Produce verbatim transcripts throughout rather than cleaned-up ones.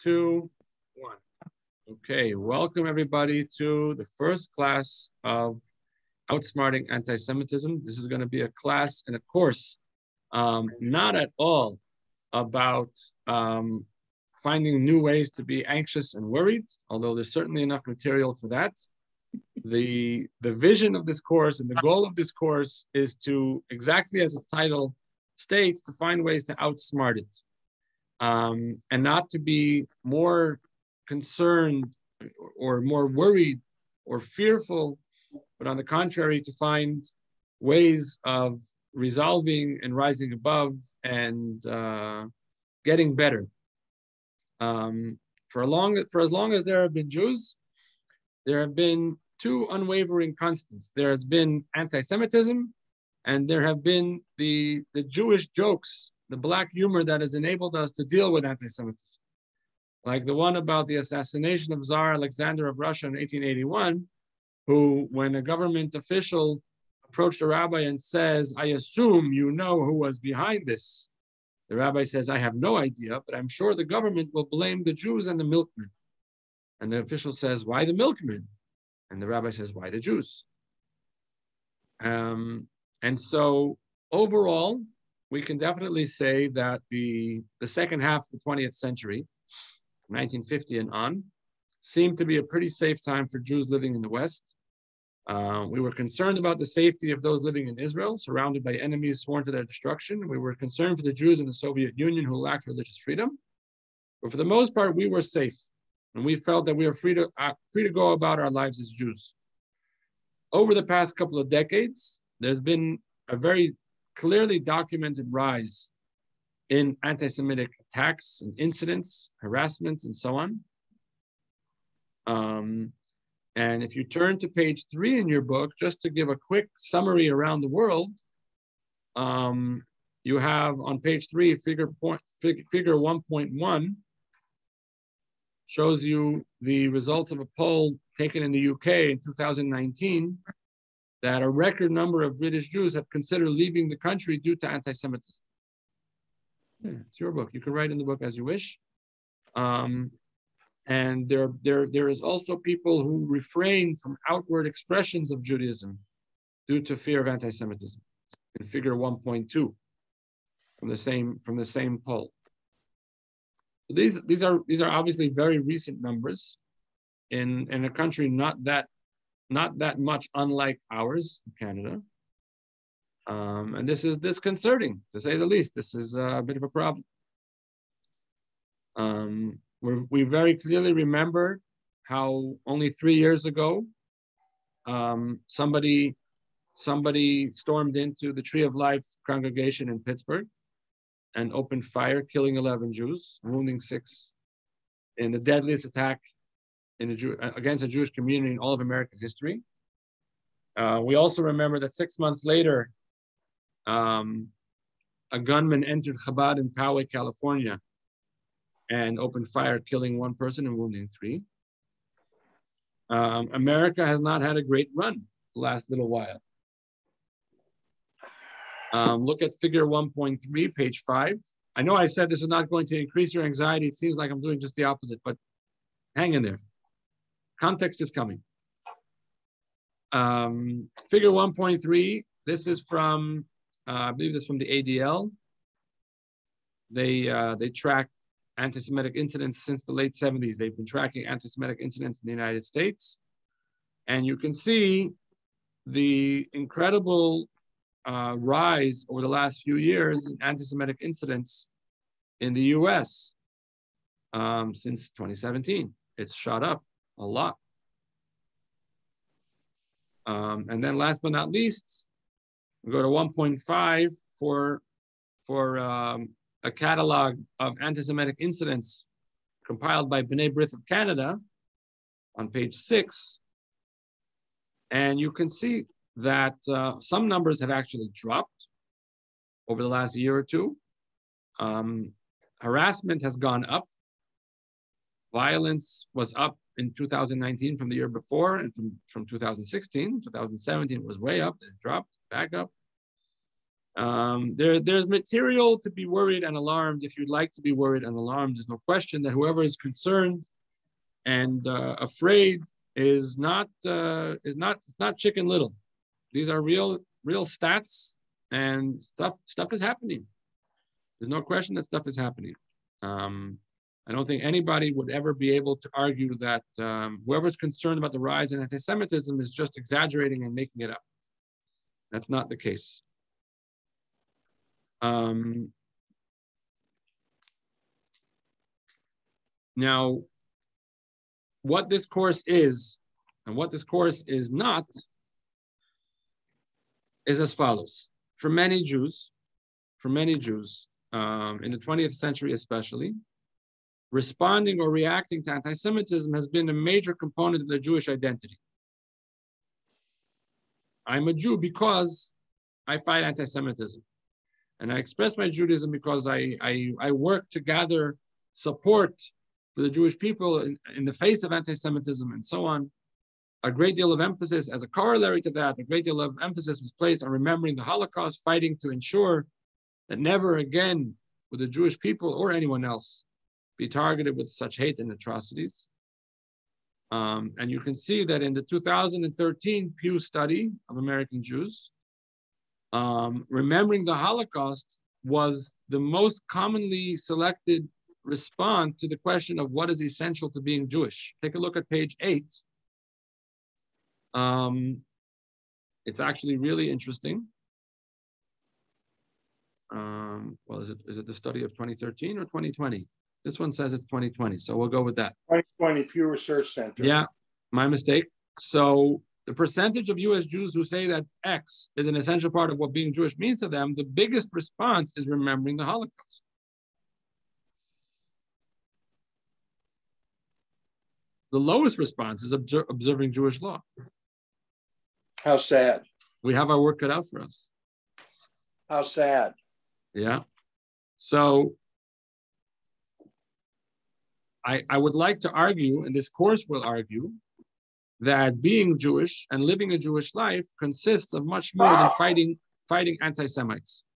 two, one. Okay, welcome everybody to the first class of Outsmarting Antisemitism. This is going to be a class and a course, um, not at all about um, finding new ways to be anxious and worried, although there's certainly enough material for that. The, the vision of this course and the goal of this course is to, exactly as its title states, to find ways to outsmart it. Um, and not to be more concerned or more worried or fearful, but on the contrary, to find ways of resolving and rising above and uh, getting better. Um, for, a long, for as long as there have been Jews, there have been two unwavering constants. There has been anti-Semitism, and there have been the, the Jewish jokes, the black humor that has enabled us to deal with anti-Semitism. Like the one about the assassination of Tsar Alexander of Russia in eighteen eighty-one, who, when a government official approached a rabbi and says, "I assume you know who was behind this," the rabbi says, "I have no idea, but I'm sure the government will blame the Jews and the milkmen." And the official says, "Why the milkmen?" And the rabbi says, "Why the Jews?" Um, and so overall, we can definitely say that the, the second half of the twentieth century, nineteen fifty and on, seemed to be a pretty safe time for Jews living in the West. Uh, we were concerned about the safety of those living in Israel, surrounded by enemies sworn to their destruction. We were concerned for the Jews in the Soviet Union who lacked religious freedom. But for the most part, we were safe. And we felt that we were free to, uh, free to go about our lives as Jews. Over the past couple of decades, there's been a very clearly documented rise in anti-Semitic attacks and incidents, harassment, and so on. Um, and if you turn to page three in your book, just to give a quick summary around the world, um, you have on page three, figure, point, fig, figure one point one, shows you the results of a poll taken in the U K in two thousand nineteen, that a record number of British Jews have considered leaving the country due to anti-Semitism. Yeah, it's your book. You can write in the book as you wish. Um, and there, there, there is also people who refrain from outward expressions of Judaism due to fear of anti-Semitism, in figure one point two from the same, from the same poll. These, these, are, these are obviously very recent numbers in, in a country not that not that much unlike ours, Canada. Um, and this is disconcerting, to say the least. This is a bit of a problem. Um, we're, we very clearly remember how only three years ago, um, somebody, somebody stormed into the Tree of Life congregation in Pittsburgh and opened fire, killing eleven Jews, wounding six, in the deadliest attack in a Jew, against a Jewish community in all of American history. Uh, we also remember that six months later, um, a gunman entered Chabad in Poway, California, and opened fire, killing one person and wounding three. Um, America has not had a great run the last little while. Um, look at figure one point three, page five. I know I said this is not going to increase your anxiety. It seems like I'm doing just the opposite, but hang in there. Context is coming. Um, figure one point three, this is from, uh, I believe this is from the A D L. They, uh, they track anti-Semitic incidents since the late seventies. They've been tracking anti-Semitic incidents in the United States. And you can see the incredible uh, rise over the last few years in anti-Semitic incidents in the U S um, since twenty seventeen. It's shot up a lot. Um, and then last but not least, we go to one point five for, for um, a catalog of anti-Semitic incidents compiled by B'nai B'rith of Canada on page six. And you can see that uh, some numbers have actually dropped over the last year or two. Um, harassment has gone up. Violence was up in two thousand nineteen from the year before, and from, from two thousand sixteen, two thousand seventeen was way up, then dropped back up. Um, there, there's material to be worried and alarmed. If you'd like to be worried and alarmed, there's no question that whoever is concerned and uh, afraid is not uh, is not it's not Chicken Little. These are real real stats, and stuff stuff is happening. There's no question that stuff is happening. Um, I don't think anybody would ever be able to argue that um, whoever's concerned about the rise in anti-Semitism is just exaggerating and making it up. That's not the case. Um, now, what this course is and what this course is not is as follows. For many Jews, for many Jews, um, in the twentieth century especially, responding or reacting to anti-Semitism has been a major component of their Jewish identity. I'm a Jew because I fight anti-Semitism. And I express my Judaism because I, I, I work to gather support for the Jewish people in, in the face of anti-Semitism and so on. A great deal of emphasis, as a corollary to that, a great deal of emphasis was placed on remembering the Holocaust, fighting to ensure that never again would the Jewish people or anyone else be targeted with such hate and atrocities. Um, and you can see that in the two thousand thirteen Pew study of American Jews, um, remembering the Holocaust was the most commonly selected response to the question of what is essential to being Jewish. Take a look at page eight. Um, it's actually really interesting. Um, well, is it is it the study of twenty thirteen or twenty twenty? This one says it's twenty twenty, so we'll go with that. twenty twenty Pew Research Center. Yeah, my mistake. So the percentage of U S Jews who say that X is an essential part of what being Jewish means to them, the biggest response is remembering the Holocaust. The lowest response is observe, observing Jewish law. How sad. We have our work cut out for us. How sad. Yeah. So I, I would like to argue, and this course will argue, that being Jewish and living a Jewish life consists of much more than fighting fighting anti-Semites.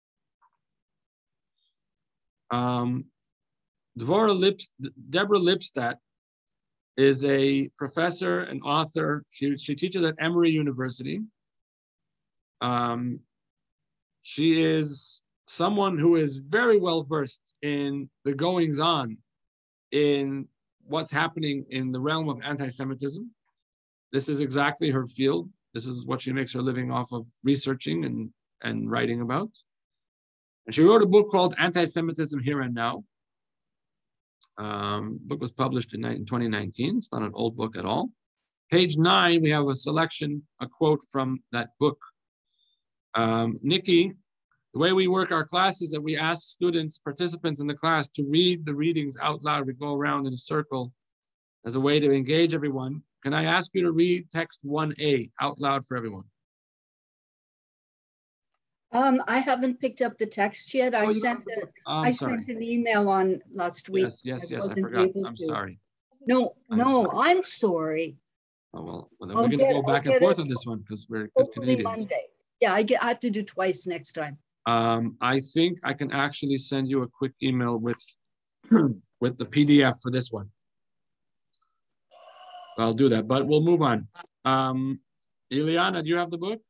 Um, Dvora Lips, Deborah Lipstadt is a professor and author. She, she teaches at Emory University. Um, she is someone who is very well versed in the goings-on in what's happening in the realm of anti-Semitism. This is exactly her field. This is what she makes her living off of, researching and, and writing about. And she wrote a book called Anti-Semitism Here and Now. Um, book was published in, in twenty nineteen. It's not an old book at all. Page nine, we have a selection, a quote from that book. Um, Nikki, the way we work our class is that we ask students, participants in the class, to read the readings out loud. We go around in a circle as a way to engage everyone. Can I ask you to read text one A out loud for everyone? Um, I haven't picked up the text yet. I Oh, sent a, I'm I sorry. sent an email on last week. Yes, yes, I yes, I wasn't forgot. able I'm to. sorry. No, I'm no, sorry. I'm sorry. Oh, well, well then I'll we're going to get- go back I'll and get forth it. on this one because we're good Hopefully Canadians. Monday. Yeah, I get. I have to do twice next time. Um, I think I can actually send you a quick email with, with the P D F for this one. I'll do that, but we'll move on. Um, Ileana, do you have the book?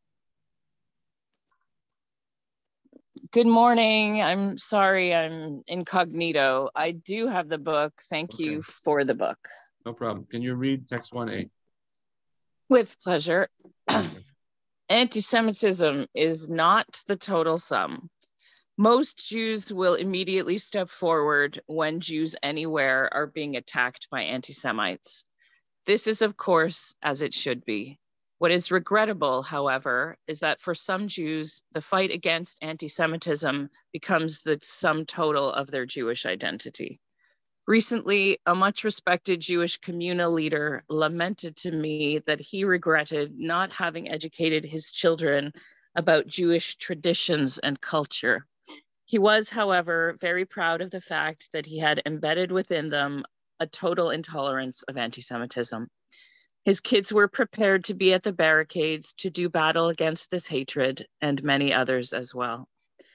Good morning. I'm sorry I'm incognito. I do have the book. Thank Okay. you for the book. No problem. Can you read text one A? With pleasure. Anti-Semitism is not the total sum. Most Jews will immediately step forward when Jews anywhere are being attacked by anti-Semites. This is, of course, as it should be. What is regrettable, however, is that for some Jews, the fight against anti-Semitism becomes the sum total of their Jewish identity. Recently, a much respected Jewish communal leader lamented to me that he regretted not having educated his children about Jewish traditions and culture. He was, however, very proud of the fact that he had embedded within them a total intolerance of anti-Semitism. His kids were prepared to be at the barricades to do battle against this hatred and many others as well.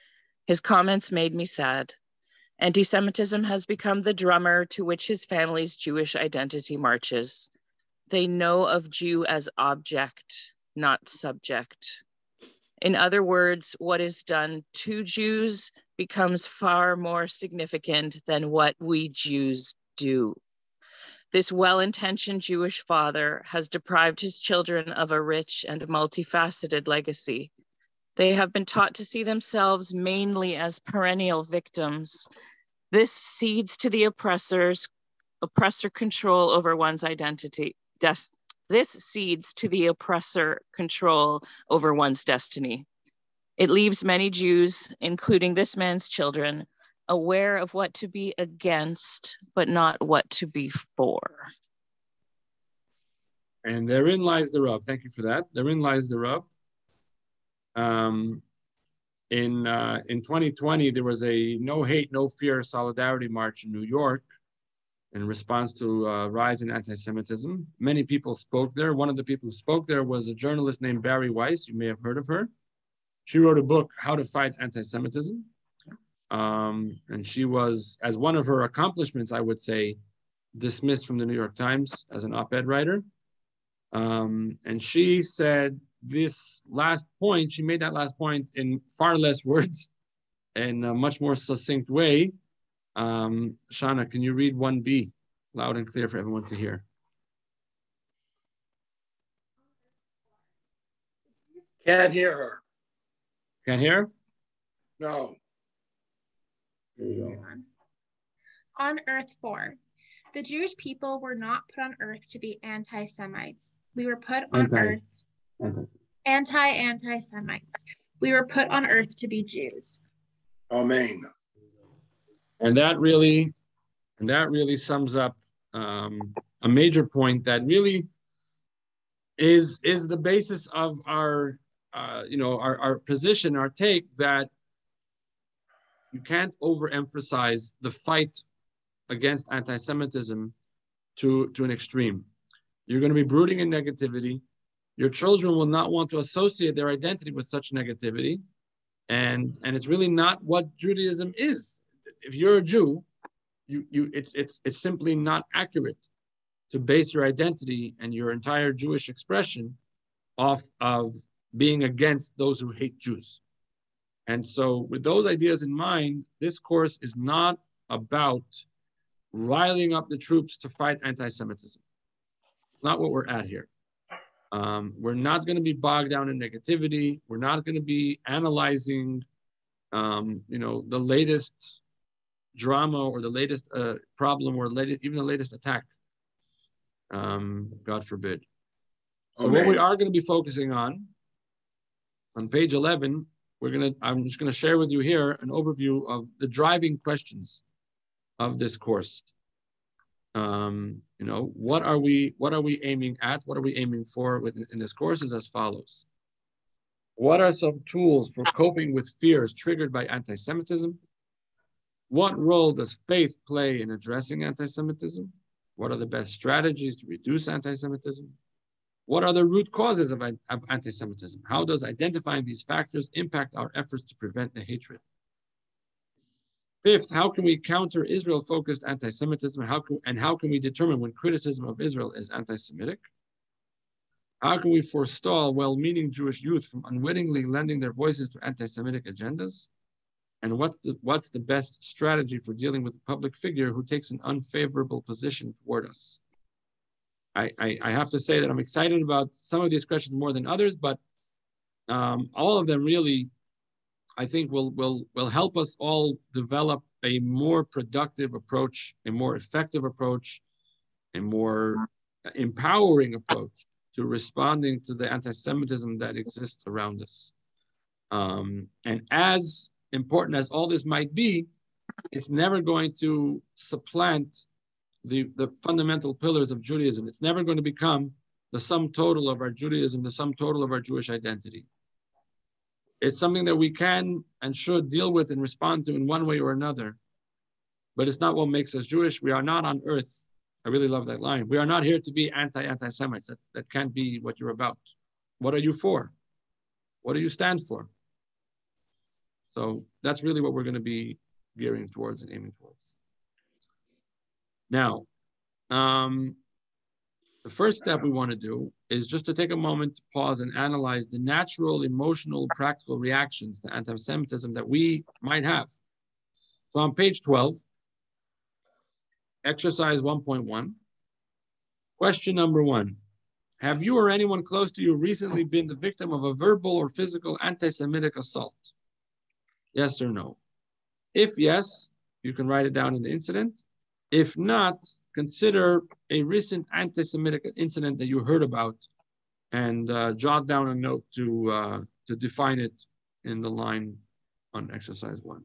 His comments made me sad. Anti-Semitism has become the drummer to which his family's Jewish identity marches. They know of Jew as object, not subject. In other words, what is done to Jews becomes far more significant than what we Jews do. This well-intentioned Jewish father has deprived his children of a rich and multifaceted legacy. They have been taught to see themselves mainly as perennial victims. This cedes to the oppressors, oppressor control over one's identity. Des- this cedes to the oppressor control over one's destiny. It leaves many Jews, including this man's children, aware of what to be against, but not what to be for. And therein lies the rub. Thank you for that. Therein lies the rub. Um, in uh, in twenty twenty, there was a No Hate, No Fear Solidarity March in New York in response to a rise in anti-Semitism. Many people spoke there. One of the people who spoke there was a journalist named Barry Weiss. You may have heard of her. She wrote a book, How to Fight Anti-Semitism. Um, and she was, as one of her accomplishments, I would say, dismissed from the New York Times as an op-ed writer. Um, and she said this last point, she made that last point in far less words in a much more succinct way. Um, Shana, can you read one B loud and clear for everyone to hear? Can't hear her. Can't hear? No. Here we go. On Earth four, the Jewish people were not put on Earth to be anti-Semites. We were put on Anti. Earth Anti. anti-anti-Semites. We were put on Earth to be Jews. Amen. And that really, and that really sums up um, a major point that really is is the basis of our, uh, you know, our, our position, our take that you can't overemphasize the fight against anti-Semitism to, to an extreme. You're going to be brooding in negativity. Your children will not want to associate their identity with such negativity. And, and it's really not what Judaism is. If you're a Jew, you, you, it's, it's, it's simply not accurate to base your identity and your entire Jewish expression off of being against those who hate Jews. And so with those ideas in mind, this course is not about riling up the troops to fight anti-Semitism. It's not what we're at here. Um, we're not going to be bogged down in negativity. We're not going to be analyzing, um, you know, the latest drama or the latest uh, problem or latest, even the latest attack. Um, God forbid. So Amen. what we are going to be focusing on, on page eleven, we're going to, I'm just going to share with you here an overview of the driving questions of this course. Um, you know, what are we, what are we aiming at? What are we aiming for within, in this course is as follows. What are some tools for coping with fears triggered by anti-Semitism? What role does faith play in addressing anti-Semitism? What are the best strategies to reduce anti-Semitism? What are the root causes of, of anti-Semitism? How does identifying these factors impact our efforts to prevent the hatred? Fifth, how can we counter Israel-focused anti-Semitism? How can, and how can we determine when criticism of Israel is anti-Semitic? How can we forestall well-meaning Jewish youth from unwittingly lending their voices to anti-Semitic agendas? And what's the, what's the best strategy for dealing with a public figure who takes an unfavorable position toward us? I, I, I have to say that I'm excited about some of these questions more than others, but um, all of them really, I think, will, will, will help us all develop a more productive approach, a more effective approach, a more empowering approach to responding to the anti-Semitism that exists around us. Um, and as important as all this might be, it's never going to supplant the, the fundamental pillars of Judaism. It's never going to become the sum total of our Judaism, the sum total of our Jewish identity. It's something that we can and should deal with and respond to in one way or another, but it's not what makes us Jewish. We are not on earth. I really love that line. We are not here to be anti-anti-Semites. That, that can't be what you're about. What are you for? What do you stand for? So that's really what we're going to be gearing towards and aiming towards. Now, um, the first step we want to do is just to take a moment to pause and analyze the natural, emotional, practical reactions to anti-Semitism that we might have. So on page twelve, exercise one point one, question number one. Have you or anyone close to you recently been the victim of a verbal or physical anti-Semitic assault? Yes or no? If yes, you can write it down in the incident. If not, consider a recent anti-Semitic incident that you heard about and uh, jot down a note to, uh, to define it in the line on exercise one.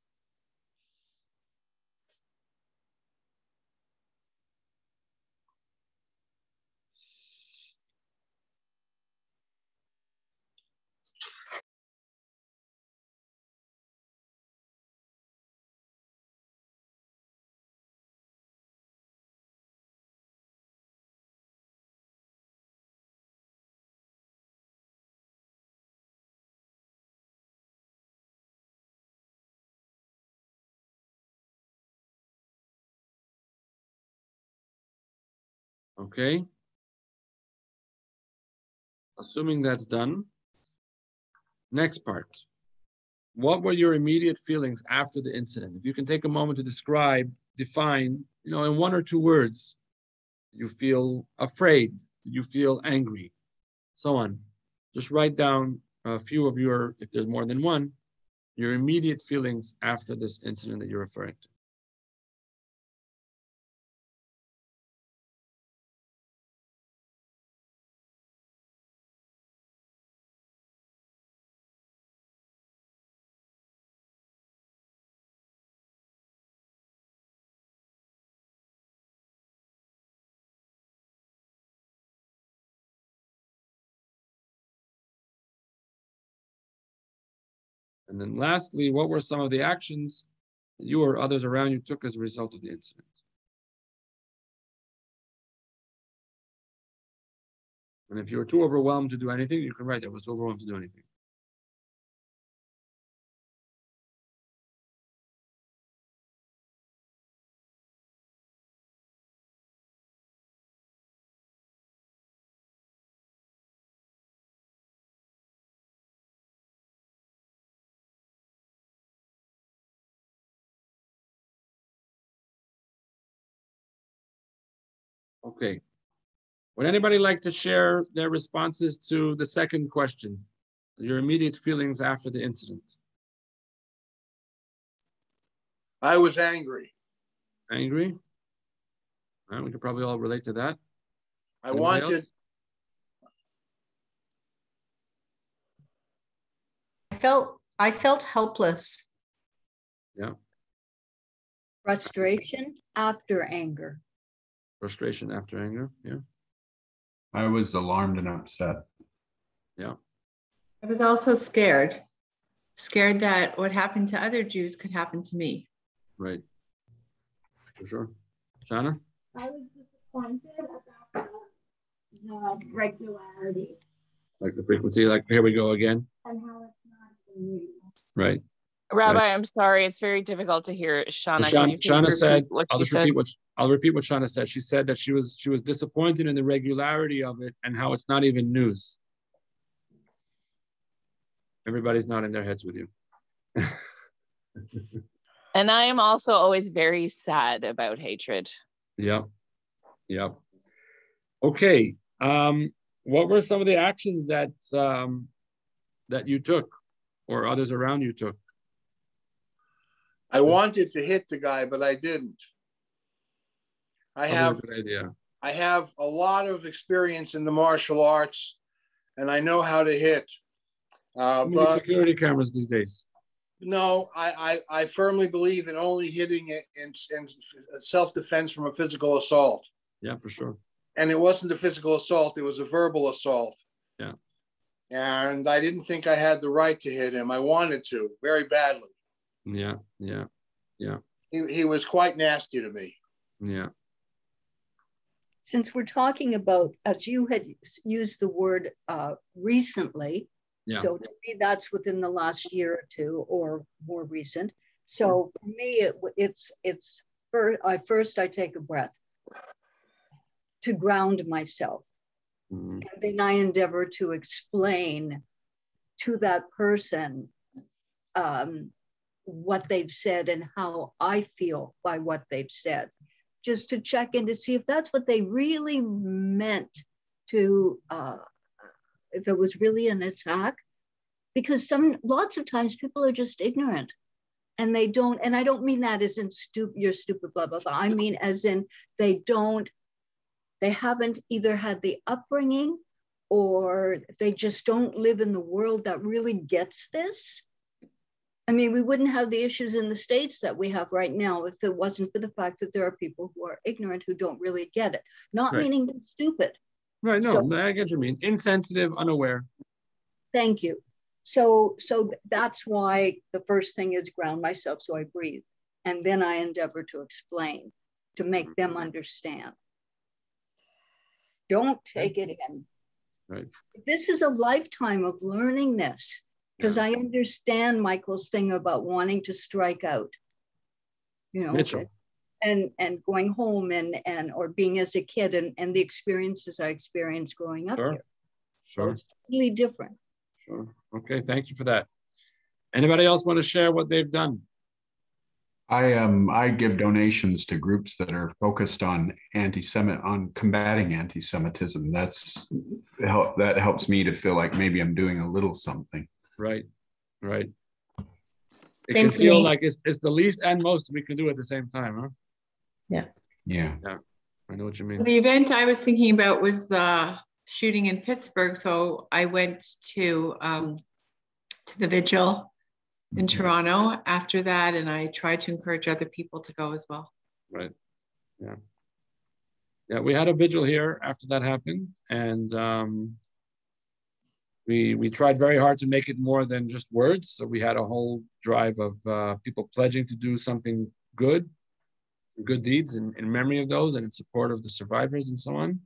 Okay. Assuming that's done. Next part. What were your immediate feelings after the incident? If you can take a moment to describe, define, you know, in one or two words, you feel afraid, you feel angry, so on. Just write down a few of your, if there's more than one, your immediate feelings after this incident that you're referring to. And then lastly, what were some of the actions that you or others around you took as a result of the incident? And if you were too overwhelmed to do anything, you can write, I was too overwhelmed to do anything. Okay. Would anybody like to share their responses to the second question? Your immediate feelings after the incident? I was angry. Angry? All right, we could probably all relate to that. I Anybody wanted, else? I felt I felt helpless. Yeah. Frustration after anger. Frustration after anger. Yeah. I was alarmed and upset. Yeah. I was also scared, scared that what happened to other Jews could happen to me. Right. For sure. Shana? I was disappointed about the regularity Like the frequency, like here we go again. and how it's not in the news. Right. Rabbi, Right. I'm sorry, it's very difficult to hear. Shauna, So can Shana, you please Shana repeat said, what I'll she just said? repeat what I'll repeat what Shana said. She said that she was she was disappointed in the regularity of it and how it's not even news. Everybody's not in their heads with you. And I am also always very sad about hatred. Yep. Yep. Okay. Um, what were some of the actions that um, that you took or others around you took? I wanted to hit the guy, but I didn't. I Probably have a good idea. I have a lot of experience in the martial arts, and I know how to hit. Uh, How many but security cameras these days? no, I, I, I firmly believe in only hitting it in, in self-defense from a physical assault. Yeah, for sure. And it wasn't a physical assault, it was a verbal assault. Yeah. And I didn't think I had the right to hit him. I wanted to very badly. Yeah, yeah, yeah. He, he was quite nasty to me. Yeah. Since we're talking about, as you had used the word uh, recently, Yeah. So to me, that's within the last year or two or more recent. So for me, it, it's, it's first, I first I take a breath to ground myself. Mm-hmm. And then I endeavor to explain to that person um, what they've said and how I feel by what they've said, just to check in to see if that's what they really meant to, uh, if it was really an attack. Because some, lots of times people are just ignorant and they don't, and I don't mean that as in stupid, you're stupid, blah, blah, blah. I mean, as in they don't, they haven't either had the upbringing or they just don't live in the world that really gets this. I mean, we wouldn't have the issues in the States that we have right now if it wasn't for the fact that there are people who are ignorant, who don't really get it. Not Right. meaning they're stupid. Right, no, So, I get what you mean. Insensitive, unaware. thank you. So, so that's why the first thing is ground myself so I breathe. And then I endeavor to explain, to make them understand. Don't take it in. Right. This is a lifetime of learning this, because Yeah. I understand Michael's thing about wanting to strike out, you know, Mitchell. and and going home and and or being as a kid and and the experiences I experienced growing up Sure. here. So Sure. it's totally different. Sure. Okay, thank you for that. Anybody else want to share what they've done? I um I give donations to groups that are focused on anti-Semit on combating anti-Semitism. That's help that helps me to feel like maybe I'm doing a little something. Right, right. It Same can for feel me. like it's it's the least and most we can do at the same time, huh? Yeah. Yeah. Yeah, I know what you mean. The event I was thinking about was the shooting in Pittsburgh. So I went to um, to the vigil in Mhm. Toronto after that, and I tried to encourage other people to go as well. Right. Yeah. Yeah, we had a vigil here after that happened, and um, we we tried very hard to make it more than just words. So we had a whole drive of uh, people pledging to do something good, good deeds in, in memory of those and in support of the survivors and so on.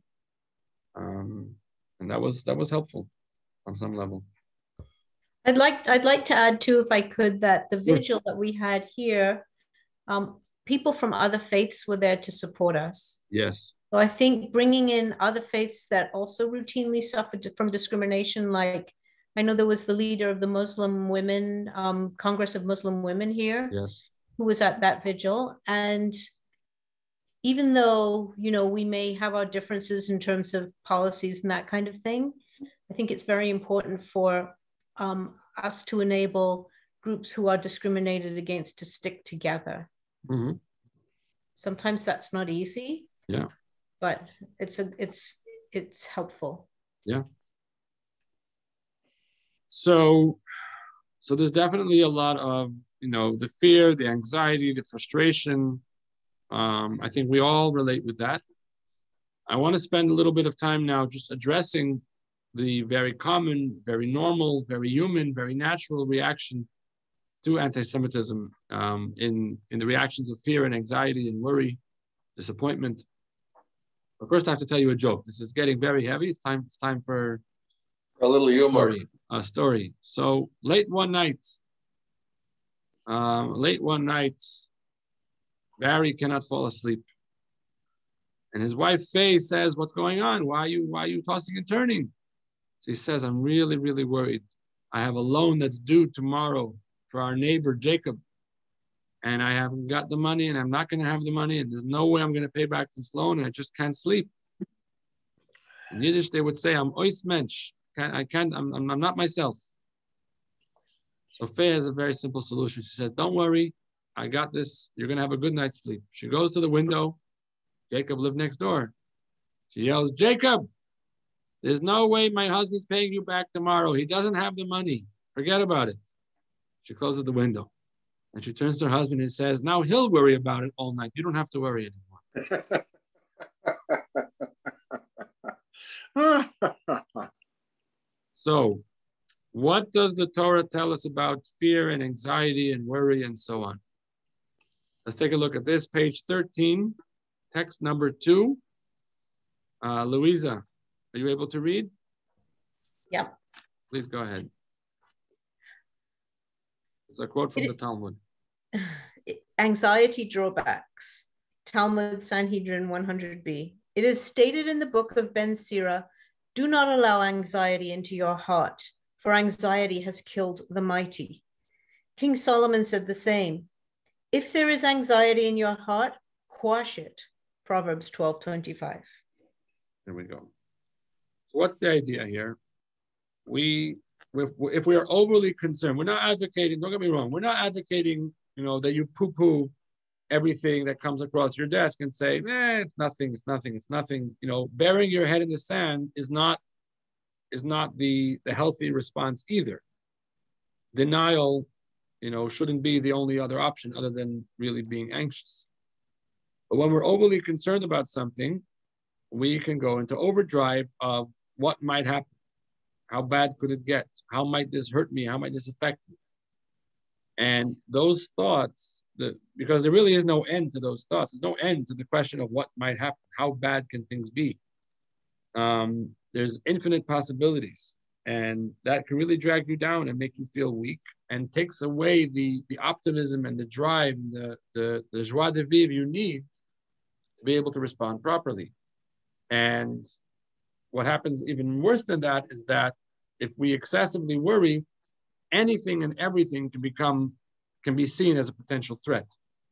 Um, and that was that was helpful on some level. I'd like I'd like to add too, if I could, that the Sure. vigil that we had here, um, people from other faiths were there to support us. Yes. So I think bringing in other faiths that also routinely suffered from discrimination, like I know there was the leader of the Muslim Women, um, Congress of Muslim Women here, Yes. who was at that vigil. And even though, you know, we may have our differences in terms of policies and that kind of thing, I think it's very important for um, us to enable groups who are discriminated against to stick together. Mm-hmm. Sometimes that's not easy. Yeah. But it's a it's it's helpful. Yeah. So, so there's definitely a lot of, you know, the fear, the anxiety, the frustration. Um, I think we all relate with that. I want to spend a little bit of time now just addressing the very common, very normal, very human, very natural reaction to anti-Semitism um, in, in the reactions of fear and anxiety and worry, disappointment. But first, I have to tell you a joke. This is getting very heavy. It's time. It's time for A little humor. story. A story. So late one night, um, late one night, Barry cannot fall asleep, and his wife Faye says, "What's going on? Why are you Why are you tossing and turning?" So he says, "I'm really, really worried. I have a loan that's due tomorrow for our neighbor Jacob, and I haven't got the money, and I'm not going to have the money, and there's no way I'm going to pay back this loan, and I just can't sleep." In Yiddish, they would say, "I'm ois mensch. I can't. I'm, I'm not myself." So Faye has a very simple solution. She said, "Don't worry, I got this. You're going to have a good night's sleep." She goes to the window. Jacob lived next door. She yells, "Jacob, there's no way my husband's paying you back tomorrow. He doesn't have the money. Forget about it." She closes the window. And she turns to her husband and says, "Now he'll worry about it all night. You don't have to worry anymore." So, what does the Torah tell us about fear and anxiety and worry and so on? Let's take a look at this, page thirteen, text number two. Uh, Louisa, are you able to read? Yep. Please go ahead. It's a quote from the Talmud. Anxiety drawbacks. Talmud Sanhedrin one hundred b. It is stated in the book of Ben Sira, do not allow anxiety into your heart, for anxiety has killed the mighty. King Solomon said the same. If there is anxiety in your heart, quash it. Proverbs twelve twenty-five. There we go. So what's the idea here? We, if, if we are overly concerned, we're not advocating, don't get me wrong, we're not advocating, you know, that you poo-poo everything that comes across your desk and say, eh, it's nothing, it's nothing, it's nothing. You know, burying your head in the sand is not, is not the, the healthy response either. Denial, you know, shouldn't be the only other option other than really being anxious. But when we're overly concerned about something, we can go into overdrive of what might happen. How bad could it get? How might this hurt me? How might this affect me? And those thoughts, the, because there really is no end to those thoughts. There's no end to the question of what might happen. How bad can things be? Um, there's infinite possibilities. And that can really drag you down and make you feel weak and takes away the, the optimism and the drive, and the, the, the joie de vivre you need to be able to respond properly. And what happens even worse than that is that if we excessively worry, anything and everything can become, can be seen as a potential threat.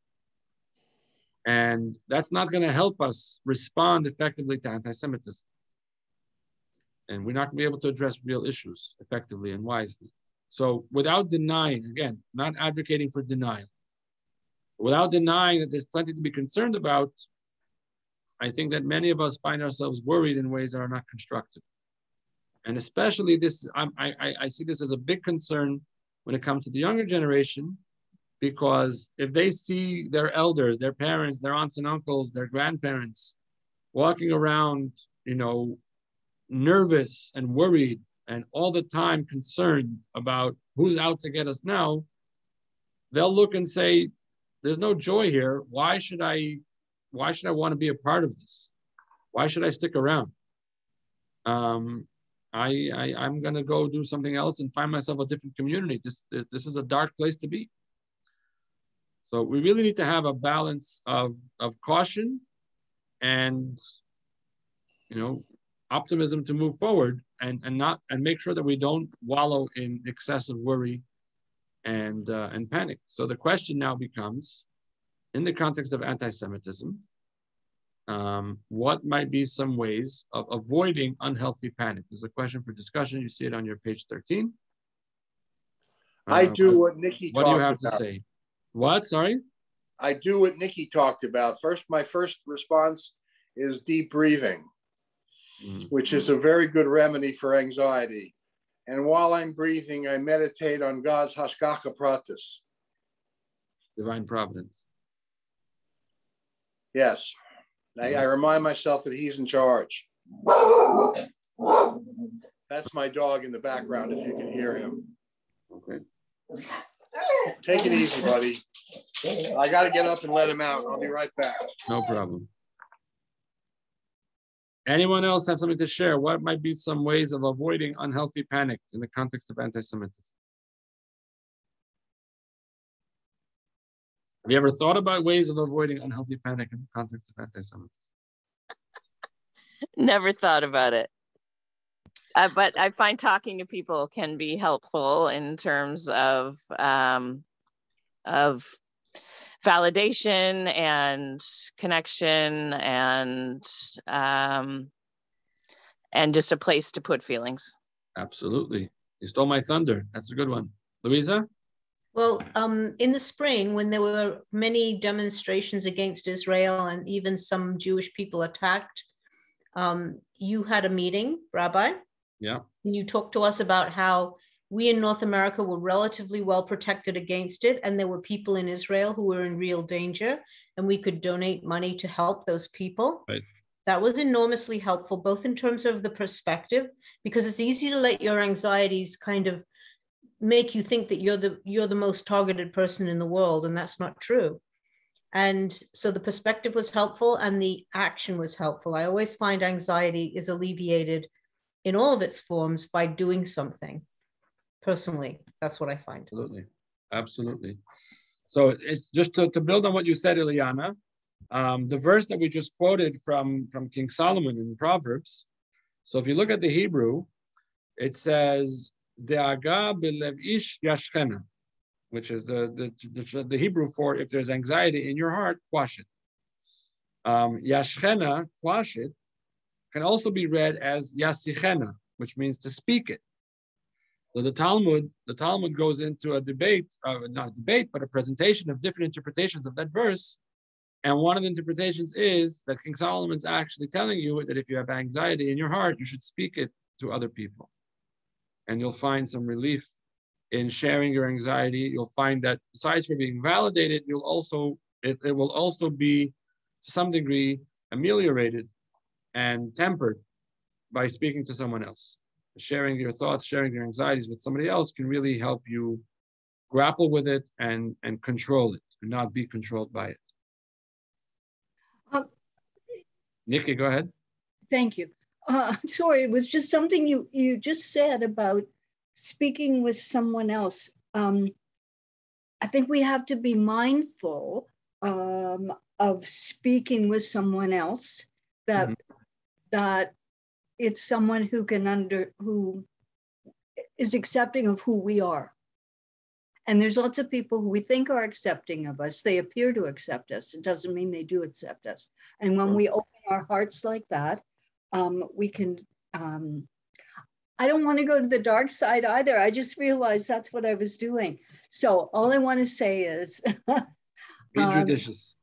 And that's not going to help us respond effectively to anti-Semitism. And we're not going to be able to address real issues effectively and wisely. So without denying, again, not advocating for denial, without denying that there's plenty to be concerned about, I think that many of us find ourselves worried in ways that are not constructive. And especially this, I'm, I, I see this as a big concern when it comes to the younger generation, because if they see their elders, their parents, their aunts and uncles, their grandparents walking around, you know, nervous and worried and all the time concerned about who's out to get us now, they'll look and say, there's no joy here. Why should I, why should I want to be a part of this? Why should I stick around? Um, I, I, I'm going to go do something else and find myself a different community. This, this, this is a dark place to be. So we really need to have a balance of, of caution and, you know, optimism to move forward, and, and not, and make sure that we don't wallow in excessive worry and, uh, and panic. So the question now becomes, in the context of anti-Semitism, um, what might be some ways of avoiding unhealthy panic? There's a question for discussion. You see it on your page thirteen. Uh, I do what Nikki What talked do you have about. to say? What, sorry? I do what Nikki talked about. First, my first response is deep breathing, mm. which is a very good remedy for anxiety. And while I'm breathing, I meditate on God's Hashgacha Pratis. Divine providence. Yes. I, I remind myself that he's in charge. That's my dog in the background, if you can hear him. Okay. Take it easy, buddy. I got to get up and let him out. I'll be right back. No problem. Anyone else have something to share? What might be some ways of avoiding unhealthy panic in the context of anti-Semitism? Have you ever thought about ways of avoiding unhealthy panic in the context of anti-Semitism? Never thought about it. Uh, but I find talking to people can be helpful in terms of um, of validation and connection and um, and just a place to put feelings. Absolutely. You stole my thunder. That's a good one. Louisa? Well, um, in the spring, when there were many demonstrations against Israel and even some Jewish people attacked, um, you had a meeting, Rabbi. Yeah. And you talked to us about how we in North America were relatively well protected against it, and there were people in Israel who were in real danger, and we could donate money to help those people. Right. That was enormously helpful, both in terms of the perspective, because it's easy to let your anxieties kind of make you think that you're the you're the most targeted person in the world, and that's not true. And so the perspective was helpful and the action was helpful. I always find anxiety is alleviated in all of its forms by doing something. Personally, that's what I find. Absolutely. Absolutely. So it's just to, to build on what you said, Ileana, um, the verse that we just quoted from, from King Solomon in Proverbs. So if you look at the Hebrew, it says, De'aga b'lev ish yashchena, which is the, the, the, the Hebrew for if there's anxiety in your heart, quash it. Um, yashchena, quash it, can also be read as yasichena, which means to speak it. So the Talmud, the Talmud goes into a debate, uh, not a debate, but a presentation of different interpretations of that verse. And one of the interpretations is that King Solomon's actually telling you that if you have anxiety in your heart, you should speak it to other people. And you'll find some relief in sharing your anxiety. You'll find that besides for being validated, you'll also, it, it will also be to some degree ameliorated and tempered by speaking to someone else. Sharing your thoughts, sharing your anxieties with somebody else can really help you grapple with it and, and control it, and not be controlled by it. Um, Nikki, go ahead. Thank you. Uh, sorry, it was just something you, you just said about speaking with someone else. Um, I think we have to be mindful um, of speaking with someone else, that, mm-hmm. that it's someone who can under, who is accepting of who we are. And there's lots of people who we think are accepting of us. They appear to accept us. It doesn't mean they do accept us. And when we open our hearts like that, um, we can, um, I don't want to go to the dark side either. I just realized that's what I was doing. So all I want to say is, be um, judicious.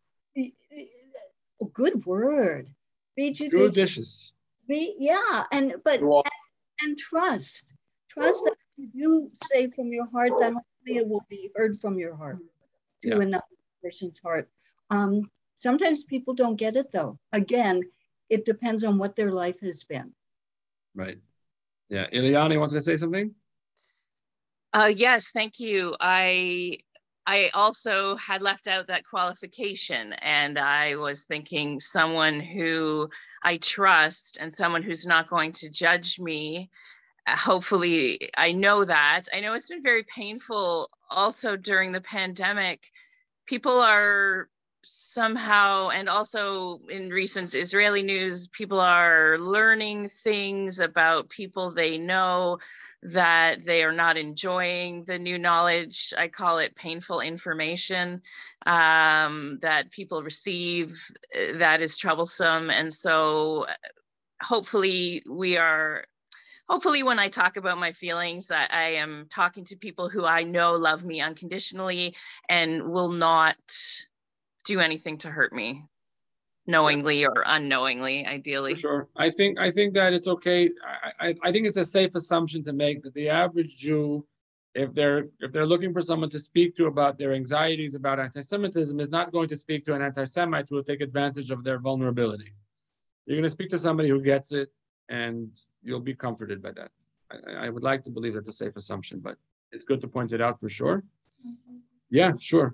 Good word. Be judicious. Judicious. Be, yeah, and but and, and trust. Trust that if you say from your heart, then hopefully it will be heard from your heart to yeah. another person's heart. Um, sometimes people don't get it though. Again, it depends on what their life has been. Right. Yeah. Ileana, you wanted to say something? Uh, yes, thank you. I I also had left out that qualification, and I was thinking someone who I trust and someone who's not going to judge me. Hopefully, I know that. I know it's been very painful also during the pandemic. People are somehow, and also in recent Israeli news, people are learning things about people they know that they are not enjoying the new knowledge. I call it painful information um, that people receive that is troublesome. And so hopefully we are, hopefully when I talk about my feelings, I, I am talking to people who I know love me unconditionally and will not do anything to hurt me, knowingly or unknowingly, ideally. For sure. I think I think that it's okay. I, I, I think it's a safe assumption to make that the average Jew, if they're if they're looking for someone to speak to about their anxieties about anti-Semitism, is not going to speak to an anti-Semite who will take advantage of their vulnerability. You're going to speak to somebody who gets it, and you'll be comforted by that. I, I would like to believe that's a safe assumption, but it's good to point it out for sure. Mm-hmm. Yeah, sure.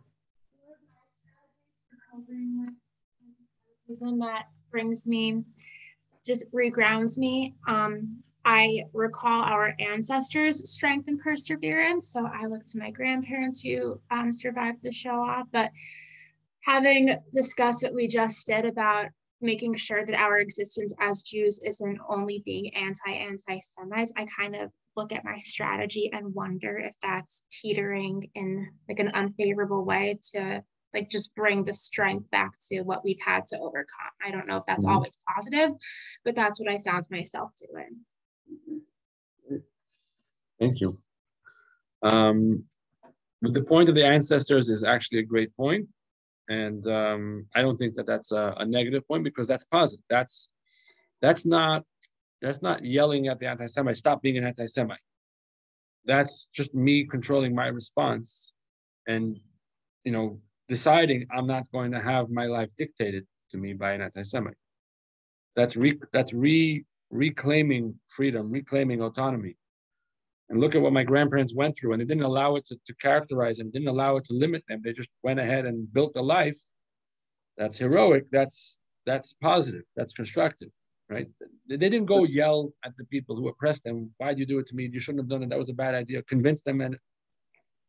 That brings me, just regrounds me. Um, I recall our ancestors' strength and perseverance. So I look to my grandparents who um, survived the Shoah, but having discussed what we just did about making sure that our existence as Jews isn't only being anti-anti-Semites, I kind of look at my strategy and wonder if that's teetering in like an unfavorable way to like just bring the strength back to what we've had to overcome. I don't know if that's mm-hmm. always positive, but that's what I found myself doing. Thank you. Um, but the point of the ancestors is actually a great point. And um, I don't think that that's a, a negative point, because that's positive. That's that's not that's not yelling at the anti-Semite, stop being an anti-Semite. That's just me controlling my response and, you know, deciding I'm not going to have my life dictated to me by an anti-Semite. That's re, that's re, reclaiming freedom, reclaiming autonomy. And look at what my grandparents went through, and they didn't allow it to, to characterize them, didn't allow it to limit them. They just went ahead and built a life that's heroic, that's that's positive, that's constructive, right? They didn't go yell at the people who oppressed them. Why'd you do it to me? You shouldn't have done it. That was a bad idea. Convince them, and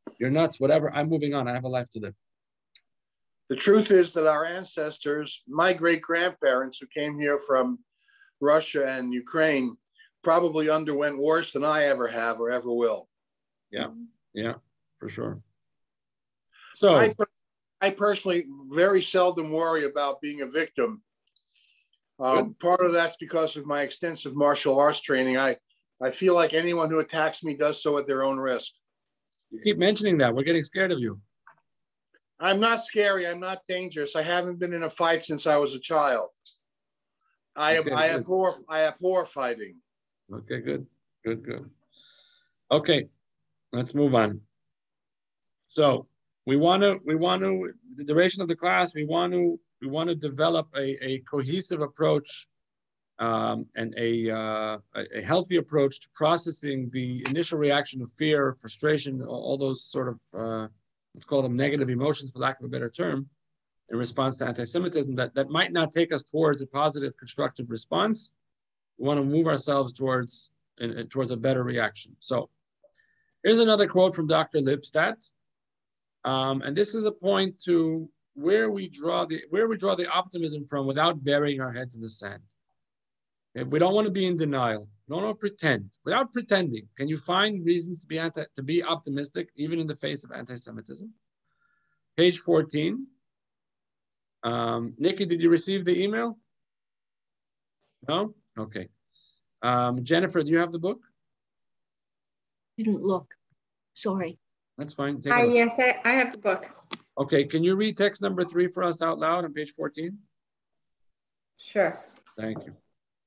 You're nuts, whatever. I'm moving on. I have a life to live. The truth is that our ancestors, my great-grandparents who came here from Russia and Ukraine, probably underwent worse than I ever have or ever will. Yeah, yeah, for sure. So I, I personally very seldom worry about being a victim. Um, part of that's because of my extensive martial arts training. I, I feel like anyone who attacks me does so at their own risk. You keep mentioning that. We're getting scared of you. I'm not scary. I'm not dangerous. I haven't been in a fight since I was a child. I, Okay, I good. abhor I abhor fighting. Okay, good, good, good. Okay, let's move on. So we want to, we want to, the duration of the class, we want to, we want to develop a, a cohesive approach um, and a, uh, a healthy approach to processing the initial reaction of fear, frustration, all, all those sort of, uh, let's call them negative emotions, for lack of a better term, in response to anti-Semitism that, that might not take us towards a positive, constructive response. We want to move ourselves towards, in, in, towards a better reaction. So here's another quote from Doctor Lipstadt. Um, and this is a point to where we draw the where we draw the optimism from without burying our heads in the sand. Okay? We don't want to be in denial. We don't want to pretend. Without pretending, can you find reasons to be anti, to be optimistic even in the face of anti-Semitism? Page fourteen. Um, Nikki, did you receive the email? No? Okay. Um, Jennifer, do you have the book? Didn't look. Sorry. That's fine. Take Uh, a look. yes, I, I have the book. Okay, can you read text number three for us out loud on page fourteen? Sure. Thank you.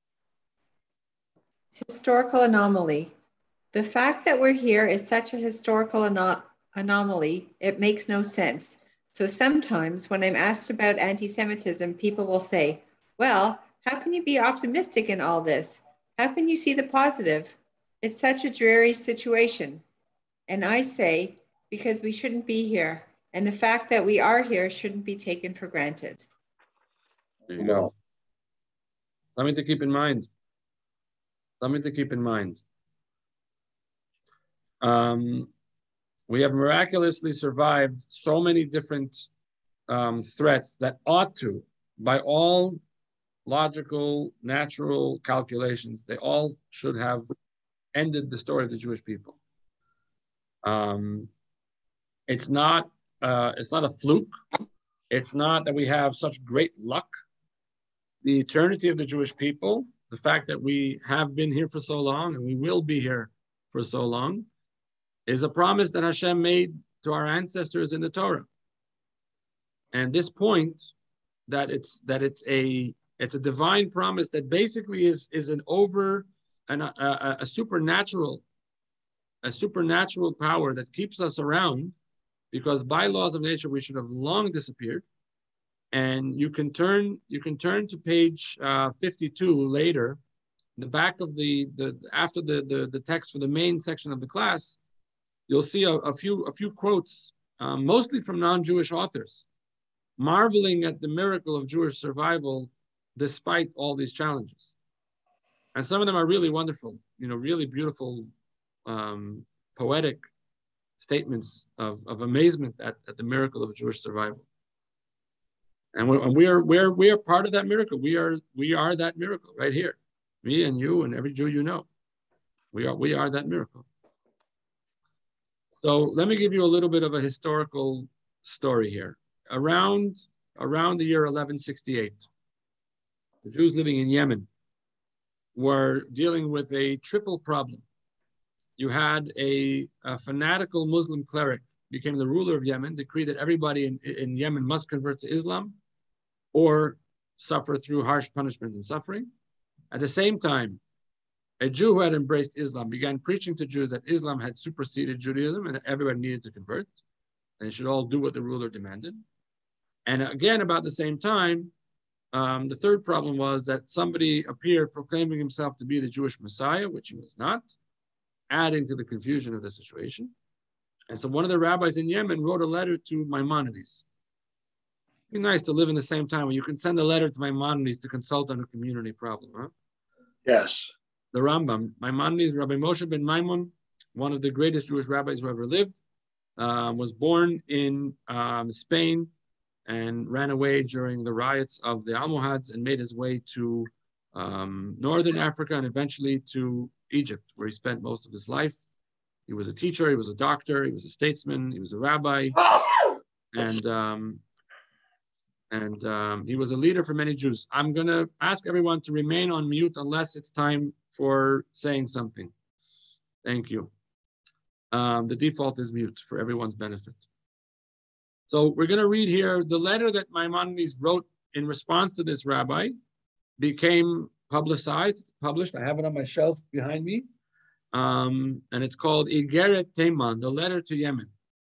Historical anomaly. The fact that we're here is such a historical ano anomaly, it makes no sense. So sometimes when I'm asked about anti-Semitism, people will say, well, how can you be optimistic in all this? How can you see the positive? It's such a dreary situation. And I say, because we shouldn't be here. And the fact that we are here shouldn't be taken for granted. There you go. Something to keep in mind. Something to keep in mind. Um, we have miraculously survived so many different um, threats that ought to, by all logical, natural calculations, they all should have ended the story of the Jewish people. Um, it's not, uh, it's not a fluke. It's not that we have such great luck. The eternity of the Jewish people, the fact that we have been here for so long and we will be here for so long, is a promise that Hashem made to our ancestors in the Torah. And this point, that it's that it's a it's a divine promise that basically is is an over an, a, a, a supernatural a supernatural power that keeps us around, because by laws of nature we should have long disappeared. And you can turn you can turn to page uh, fifty-two later, the back of the the after the, the the text for the main section of the class. You'll see a, a few a few quotes, um, mostly from non-Jewish authors, marveling at the miracle of Jewish survival despite all these challenges. And some of them are really wonderful, you know, really beautiful, um, poetic statements of, of amazement at, at the miracle of Jewish survival. And we're, and we are we're we are part of that miracle. We are we are that miracle right here. Me and you and every Jew you know. We are we are that miracle. So let me give you a little bit of a historical story here. Around around the year eleven sixty-eight, the Jews living in Yemen were dealing with a triple problem. You had a, a fanatical Muslim cleric became the ruler of Yemen, decreed that everybody in, in Yemen must convert to Islam or suffer through harsh punishment and suffering. At the same time, a Jew who had embraced Islam began preaching to Jews that Islam had superseded Judaism and that everybody needed to convert, and they should all do what the ruler demanded. And again, about the same time, um, the third problem was that somebody appeared proclaiming himself to be the Jewish Messiah, which he was not, adding to the confusion of the situation. And so one of the rabbis in Yemen wrote a letter to Maimonides. It'd be nice to live in the same time when you can send a letter to Maimonides to consult on a community problem, huh? Yes. The Rambam, Maimonides, Rabbi Moshe ben Maimon, one of the greatest Jewish rabbis who ever lived, uh, was born in um, Spain and ran away during the riots of the Almohads and made his way to um, Northern Africa and eventually to Egypt, where he spent most of his life. He was a teacher, he was a doctor, he was a statesman, he was a rabbi, and um, and um, he was a leader for many Jews. I'm going to ask everyone to remain on mute unless it's time for saying something. Thank you. Um, the default is mute for everyone's benefit. So we're going to read here the letter that Maimonides wrote in response to this rabbi, became publicized, published. I have it on my shelf behind me. Um, and it's called Igeret Teman, the letter to Yemen.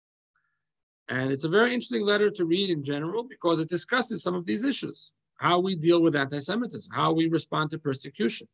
And it's a very interesting letter to read in general because it discusses some of these issues, how we deal with anti-Semitism, how we respond to persecution.